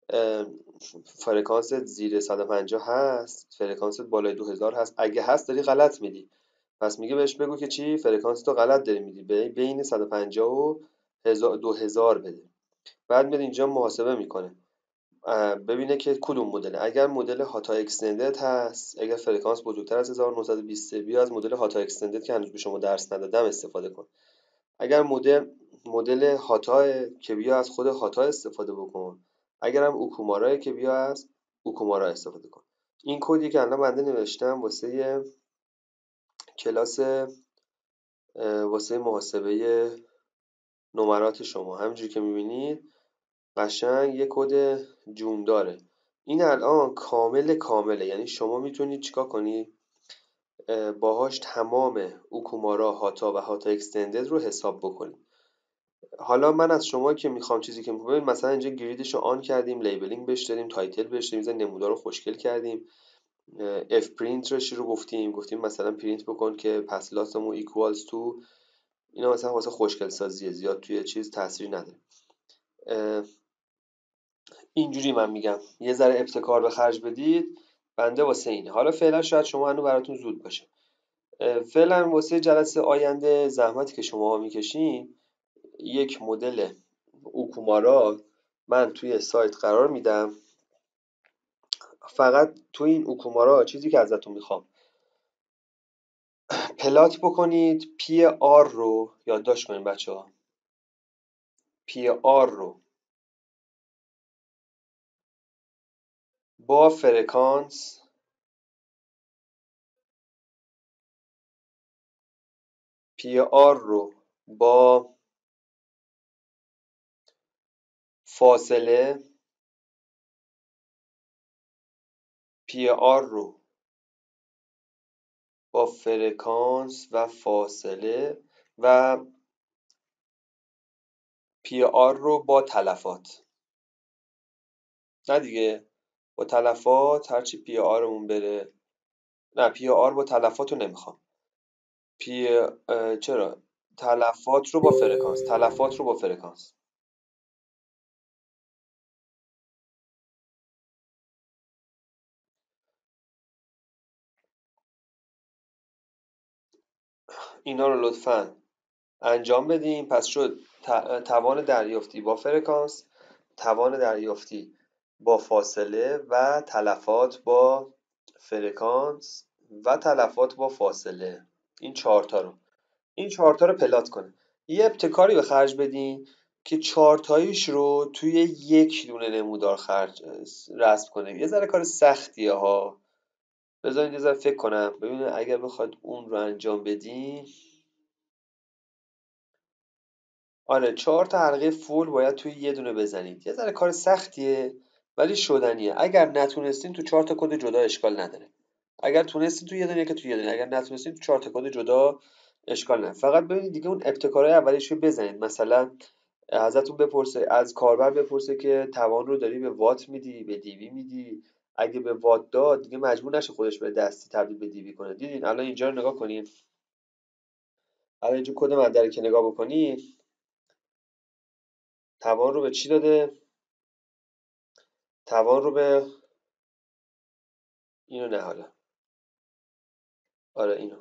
فرکانست زیر 150 هست، فرکانست بالای 2000 هست، اگه هست داری غلط میدی. پس میگه بهش بگو که چی؟ فرکانس تو غلط داری میدی، بین 150 و 2000 بده. بعد میاد اینجا محاسبه میکنه ببینه که کدوم مدله. اگر مدل هاتا اکستندد هست، اگر فرکانس بزرگتر از 1920 بیا از مدل هاتا اکستندد که هنوز به شما درس ندادم استفاده کن. اگر مدل هاتا که بیا از خود هاتا استفاده بکن. اگر هم اوکومارا که بیا از اوکومارا استفاده کن. این کدی که الان بنده نوشتم واسه کلاس، واسه محاسبه نمرات شما، همونجوری که میبینید قشنگ یه کد جون داره. این الان کامله، یعنی شما میتونید چیکار کنید؟ باهاش تمام اوکومارا، هاتا و هاتا اکستندد رو حساب بکنید. حالا من از شما که میخوام چیزی که میخوام، مثلا اینجا گریدش رو آن کردیم، لیبلینگ بهش دادیم، تایتل بهش دادیم، نمودار رو خوشگل کردیم، اف پرینت رو گفتیم مثلا پرینت بکن که پس لاسمون ایکوالز تو، اینا مثلا واسه خوشگل سازیه، زیاد توی چیز تاثیر نداره. اینجوری من میگم یه ذره ابتکار به خرج بدید، بنده واسه اینه. حالا فعلا شاید شما هنوز براتون زود باشه. فعلا واسه جلسه آینده زحمتی که شما میکشین، یک مدل اوکومارا من توی سایت قرار میدم. فقط توی این اوکومارا چیزی که ازتون میخوام پلات بکنید پی آر رو یادداشت کنید بچه ها. پی آر رو با فرکانس پی آر رو با فاصله پی آر رو با فرکانس و فاصله و پی آر رو با تلفات. نه دیگه با تلفات هرچی پی آرمون بره. نه پی آر با تلفات رو نمیخوام. چرا تلفات رو با فرکانس. تلفات رو با فرکانس. اینا رو لطفاً انجام بدیم. پس شد توان دریافتی با فرکانس، توان دریافتی با فاصله و تلفات با فرکانس و تلفات با فاصله. این چهارتا رو پلات کنه. یه ابتکاری به خرج بدین که چهارتاییش رو توی یک دونه نمودار رسم کنه. یه ذره کار سختیه ها. بذارید یه ذره فکر کنم ببینید اگر بخواد اون رو انجام بدین. آره 4 تا حلقه فول باید توی یه دونه بزنید. یه ذره کار سختیه ولی شدنیه. اگر نتونستین تو 4 تا کد جدا اشکال نداره. اگر تونستین تو یه دونه که تو یه دونه، اگر نتونستین تو 4 تا کد جدا اشکال نداره. فقط ببینید دیگه اون ابتکارهای اولیش رو بزنید. مثلا ازتون بپرسه، از کاربر بپرسه که توان رو داری به وات میدی، به دیوی میدی. اگه به وات داد دیگه مجبور نشه خودش به دستی تبدیل به دیوی کنه. دیدین الان اینجا رو نگاه کنین. الان اینجا کد مدرک که نگاه بکنی توان رو به چی داده؟ توان رو به اینو نه حالا. آره اینو.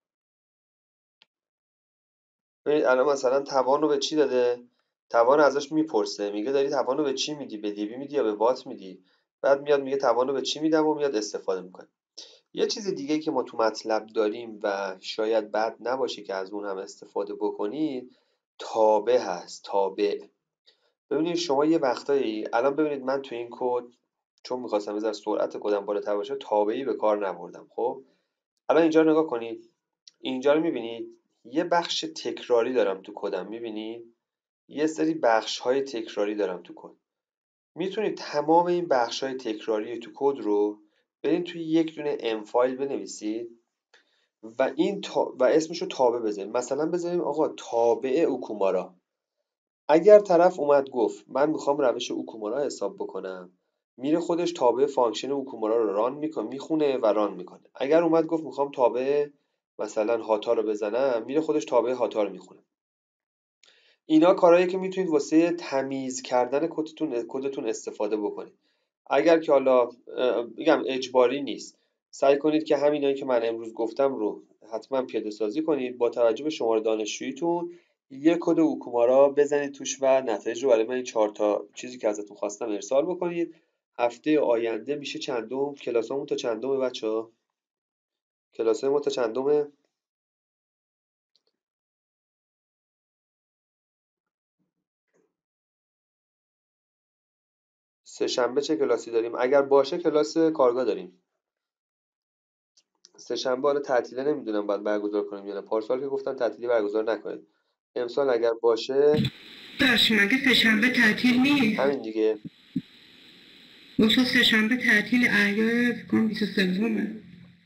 ببینید الان مثلا توان رو به چی داده؟ توان ازش میپرسه، میگه داری توان رو به چی میدی؟ به دیوی میدی یا به وات میدی؟ بعد میاد میگه توان رو به چی میدم و میاد استفاده میکنه. یه چیز دیگه که ما تو مطلب داریم و شاید بد نباشه که از اون هم استفاده بکنید، تابع هست. تابع. ببینید شما یه وقتایی الان ببینید من تو این کد چون می‌خواستم بذار سرعت کدم بالاتر باشه تابعی به کار نبردم. خب الان اینجا رو نگاه کنید. اینجا رو می‌بینید یه بخش تکراری دارم تو کدم. می‌بینید یه سری بخش‌های تکراری دارم تو کد. میتونید تمام این بخش‌های تکراری تو کد رو برید توی یک دونه ام فایل بنویسید و و اسمش رو تابع بذارید. مثلا بذاریم آقا تابع اوکومارا. اگر طرف اومد گفت من میخوام روش اوکومارا حساب بکنم، میره خودش تابع فانکشن اوکومارا رو ران میکنه، میخونه و ران میکنه. اگر اومد گفت میخوام تابع مثلا هاتا رو بزنم، میره خودش تابع هاتا رو میخونه. اینا کارهایی که میتونید واسه تمیز کردن کدتون استفاده بکنید. اگر که حالا بگم اجباری نیست، سعی کنید که همینایی که من امروز گفتم رو حتما پیاده سازی کنید. با توجه به شماره دانشجوییتون یک کد اوکومارا بزنید توش و نتایج رو برای من این 4 تا چیزی که ازتون خواستم ارسال بکنید. هفته آینده میشه چندم؟ کلاسامون تا چندمه بچه‌ها؟ کلاسای ما تا چندمه؟ سه شنبه چه کلاسی داریم؟ اگر باشه کلاس کارگاه داریم. سه شنبه حالا تعطیله نمیدونم باید برگزار کنیم یا نه. پارسال که گفتن تعطیلی برگزار نکنید. امسال اگر باشه داشت مگه سه‌شنبه تعطیل نیست؟ همین دیگه. گفتم سه‌شنبه تعطیل احیای فکر کنم 23.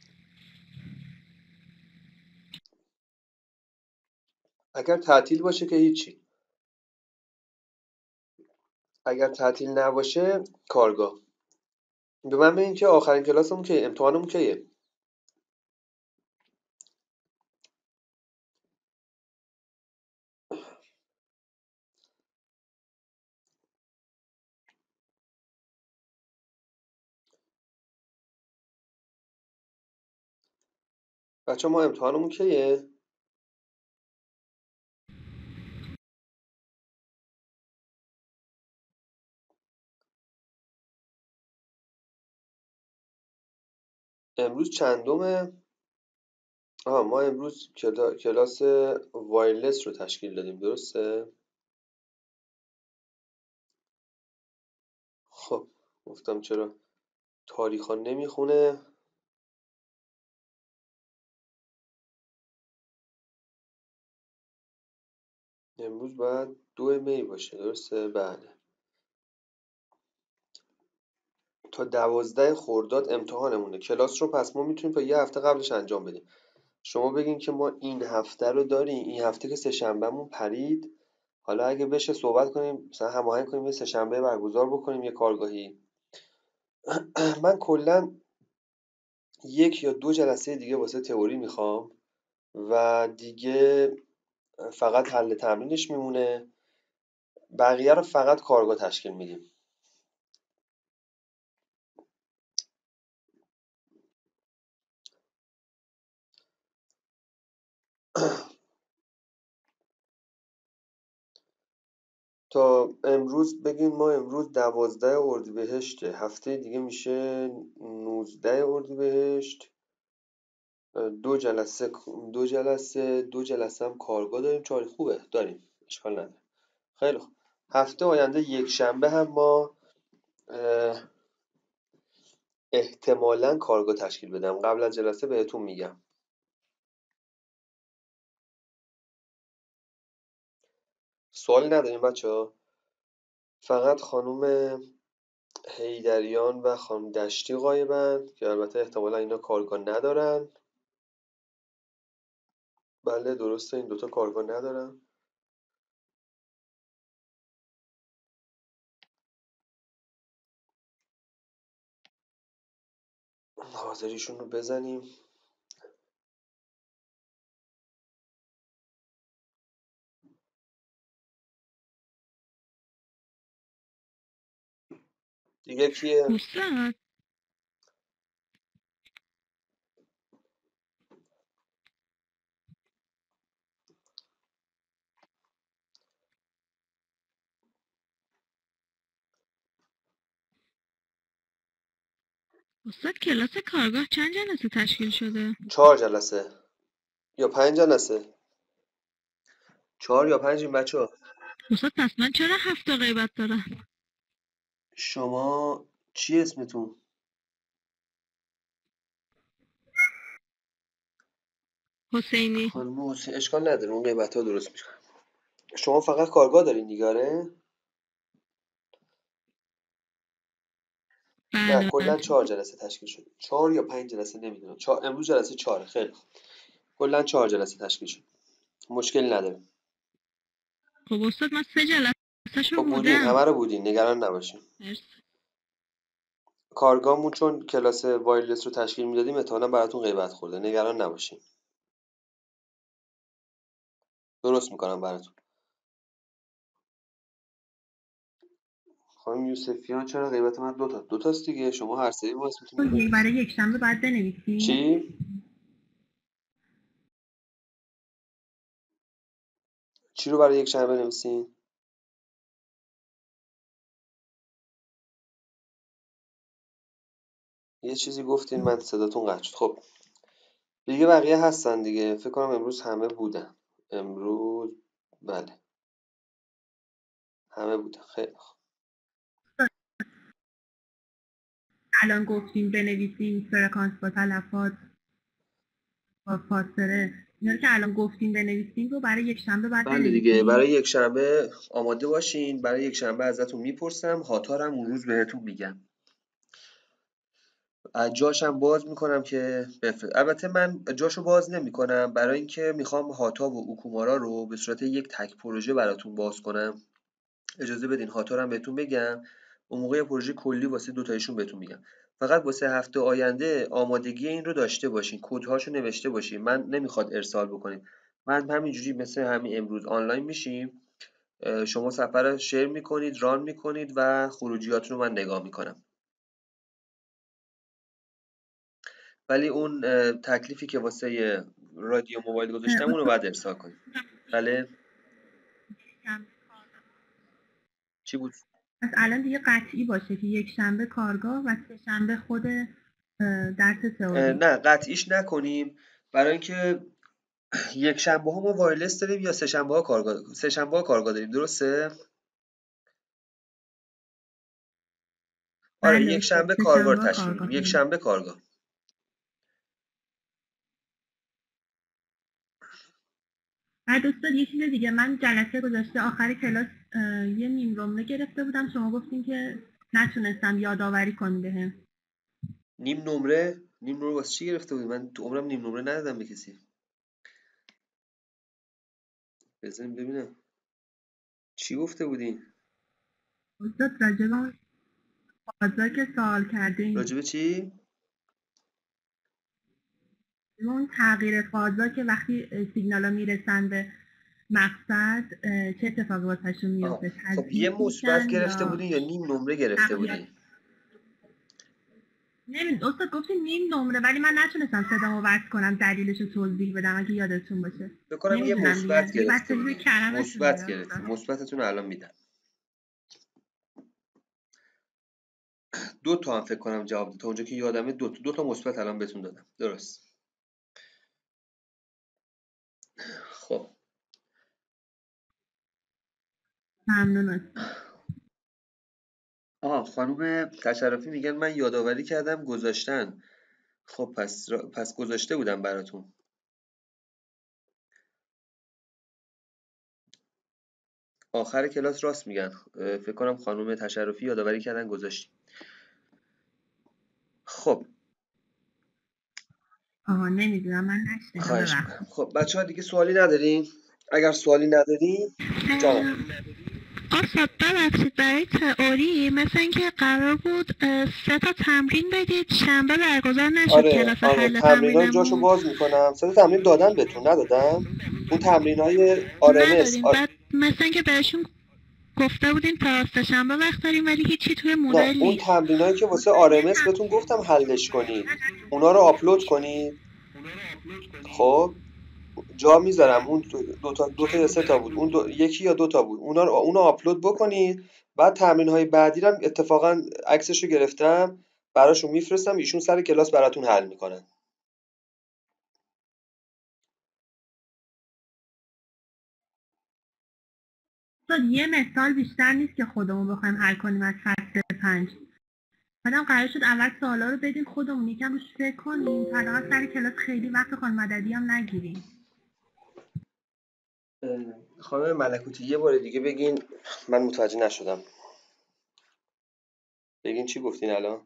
اگر تعطیل باشه که هیچی. اگر تعطیل نباشه کارگاه. به من بگین که آخرین کلاسمون که امتحانمون کیه؟ بچه ما امتحانمون کیه؟ امروز چندمه؟ ما امروز کلاس وایرلس رو تشکیل دادیم، درسته؟ خب گفتم چرا تاریخ ها نمیخونه. امروز باید 2 می باشه، درسته؟ بله. تا 12 خرداد امتحانمونه. کلاس رو پس ما میتونیم تا 1 هفته قبلش انجام بدیم. شما بگین که ما این هفته رو داریم، این هفته که سه‌شنبهمون پرید، حالا اگه بشه صحبت کنیم مثلا هماهنگ کنیم یه سه‌شنبه برگزار بکنیم یه کارگاهی. من کلا 1 یا 2 جلسه دیگه واسه تئوری میخوام و دیگه فقط حل تمرینش میمونه، بقیه رو فقط کارگاه تشکیل میدیم. تا امروز بگیم ما امروز 12 اردیبهشته، هفته دیگه میشه 19 اردیبهشت. 2 جلسه هم کارگاه داریم. خوبه داریم، اشکال نداره. خیلی خوب. هفته آینده یک شنبه هم ما احتمالاً کارگاه تشکیل بدم. قبل از جلسه بهتون میگم. سوالی نداریم بچه‌ها؟ فقط خانم حیدریان و خانم دشتی غایبن که البته احتمالا اینا کارگاه ندارن. بله درسته، این دوتا کارگاه ندارن. حاضریشون رو بزنیم. دیگه کیه؟ استاد استاد کلاس کارگاه چند جلسه تشکیل شده؟ 4 جلسه یا 5 جلسه. 4 یا 5 این بچه‌ها. استاد پس من چرا 7 غیبت دارم؟ شما چی اسمتون؟ حسینی. خانم حسین. اشکال نداره، اون غیبت ها درست میشه. شما فقط کارگاه دارین دیگه؟ آره؟ نه بله کلا بله. 4 جلسه تشکیل شد. 4 یا 5 جلسه نمیدونم. امروز جلسه 4. خیلی خوب. کلا 4 جلسه تشکیل شد. مشکلی نداره. خب استاد من 3 جلسه شو خب بودین، بودم. همه رو بودین، نگران نباشین. مرسی. کارگاهمون چون کلاس وایرلس رو تشکیل میدادیم احتمالاً براتون غیبت خورده، نگران نباشین. درست میکنم براتون. خانم یوسفیان چرا غیبت من دو تاست دیگه؟ شما هر سری ما اسمتون میگیم. برای یک شنبه باید بنویسی. چی؟ چی رو برای یک شنبه بنویسین؟ یه چیزی گفتین من صداتون قطع شد. خب دیگه بقیه هستن دیگه. فکر کنم امروز همه بودن. امروز بله همه بودن. خیلی خوب. الان گفتیم بنویسیم فرکانس با تلفات با فاصله، اینا رو که الان گفتیم بنویسیم رو برای یک شنبه بعد بله دیگه بنویسیم. برای یک شنبه آماده باشین. برای یک شنبه ازتون میپرسم، هاتارم اون روز بهتون میگم. جاشم باز میکنم که البته من جاشو باز نمیکنم برای اینکه میخوام هاتا و اوکومارا رو به صورت یک تک پروژه براتون باز کنم. اجازه بدین هاتارم بهتون بگم، اون موقع پروژه کلی واسه دوتایشون بهتون میگم. فقط واسه هفته آینده آمادگی این رو داشته باشین، کدهاشو نوشته باشین. من نمیخواد ارسال بکنیم، من همینجوری مثل همین امروز آنلاین میشیم، شما سفر رو شیر میکنید، ران میکنید و خروجیات رو من نگاه میکنم. ولی اون تکلیفی که واسه رادیو موبایل گذاشتم اون رو بعد ارسال کنیم. بله چی بود؟ پس الان دیگه قطعی باشه که یک شنبه کارگاه و سه شنبه خود درس تئوری؟ نه قطعیش نکنیم، برای اینکه یک شنبه ها ما وایرلس داریم یا سه شنبه ها کارگاه داریم، درسته؟ آره بله یک استاد، شنبه سه کارگاه شنبه تشکیل کارگاه میدیم، یک داریم. شنبه کارگاه. بعد استاد یه چیز دیگه، من جلسه گذاشته آخر کلاس یه نیم نمره گرفته بودم، شما گفتین که نتونستم یادآوری کنی بهم. نیم نمره واسه چی گرفته بودی؟ من تو عمرم نیم نمره ندادم به کسی. بزنیم ببینم چی گفته بودی؟ استاد راجب اون فازا که سوال کردین، راجبه چی؟ اون تغییر فازا که وقتی سیگنالا میرسن به مقصد چه اتفاقی واسهشون آها. میفته، خب یه تضعیف مثبت میشن گرفته یا بودی یا نیم نمره گرفته تقویت؟ بودی؟ نمیدونم استاد، گفتین نیم نمره ولی من نتونستم صدامو وصل کنم دلیلش رو توضیح بدم اگه یادتون باشه. فکر کنم یه نمیدونم مثبت دیگه گرفته بستگی به بودی. کلمتون مثبت داره گرفتی. استاد. مثبتتون رو الان میدم. 2 تا هم فکر کنم جواب داد. تا اونجا که یادمه 2 تا مثبت الان بهتون دادم. درست. خب ممنون استاد. خانم تشرفی میگن من یادآوری کردم گذاشتن. خب پس گذاشته بودم براتون. آخر کلاس راست میگن. فکر کنم خانم تشرفی یادآوری کردن گذاشتیم. خب نمیدونم، من نشنیدم، خواهش ببخشید. میکنم. خب بچه‌ها دیگه سوالی ندارین؟ اگر سوالی ندارین جانم. استاد ببخشید، برای تئوری مثل اینکه قرار بود 3 تا تمرین بدید، شنبه برگزار نشد کلاس آره حل تمرین‌ها رو جاشو تمرینمون. باز میکنم. 3 تا تمرین دادم بهتون ندادم؟ اون تمرین‌های RMS ندادیم، بعد مثل اینکه بهشون گفته بودیم تا سه‌شنبه وقت داریم ولی هیچی توی نه مدل اون نیست. تمرینایی که واسه RMS بهتون گفتم حلش کنید، اونا رو آپلود کنید. خب جا میذارم اون دو تا یا 3 تا بود، اون یکی یا 2 تا بود، اونو آپلود بکنید. بعد تمرین‌های بعدی رو اتفاقا عکسشو گرفتم براشون میفرستم، ایشون سر کلاس براتون حل میکنن. استاد یه مثال بیشتر نیست که خودمون بخوایم حل کنیم از فصل 5. بعدم قرار شد اول سوالا رو بدیم خودمون یکم روش فکر کنیم تا حداقل سر کلاس خیلی وقت خانم مددی هم نگیریم. خانم ملکوتی یه بار دیگه بگین، من متوجه نشدم. بگین چی گفتین الان؟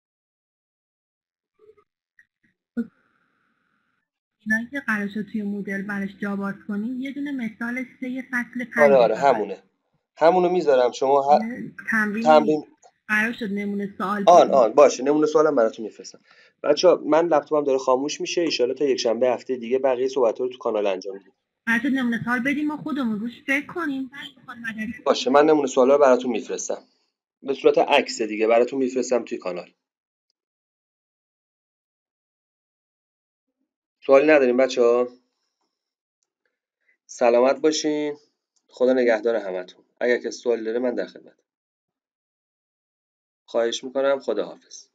اینایی که قرار شد توی مدل براش جا باز کنیم یه دونه مثال 3 فصل 5 آره فقط. همونو میذارم. شما تمرین تمرین قرار شد نمونه سوال بدیم. باشه، نمونه سوالم براتون میفرستم. بچه‌ها من لپتاپم داره خاموش میشه، ان شاءالله تا یک شنبه هفته دیگه بقیه صحبت‌ها رو تو کانال انجام میدیم. قرار شد نمونه سوال بدیم و خودمون روش فکر کنیم. باشه من نمونه سوالا رو براتون میفرستم به صورت عکس دیگه، براتون میفرستم توی کانال. سوالی نداریم بچه‌ها؟ سلامت باشین. خدا نگهدار همتون. اگر که سوالی داره من در خدمتم. خواهش میکنم. خداحافظ.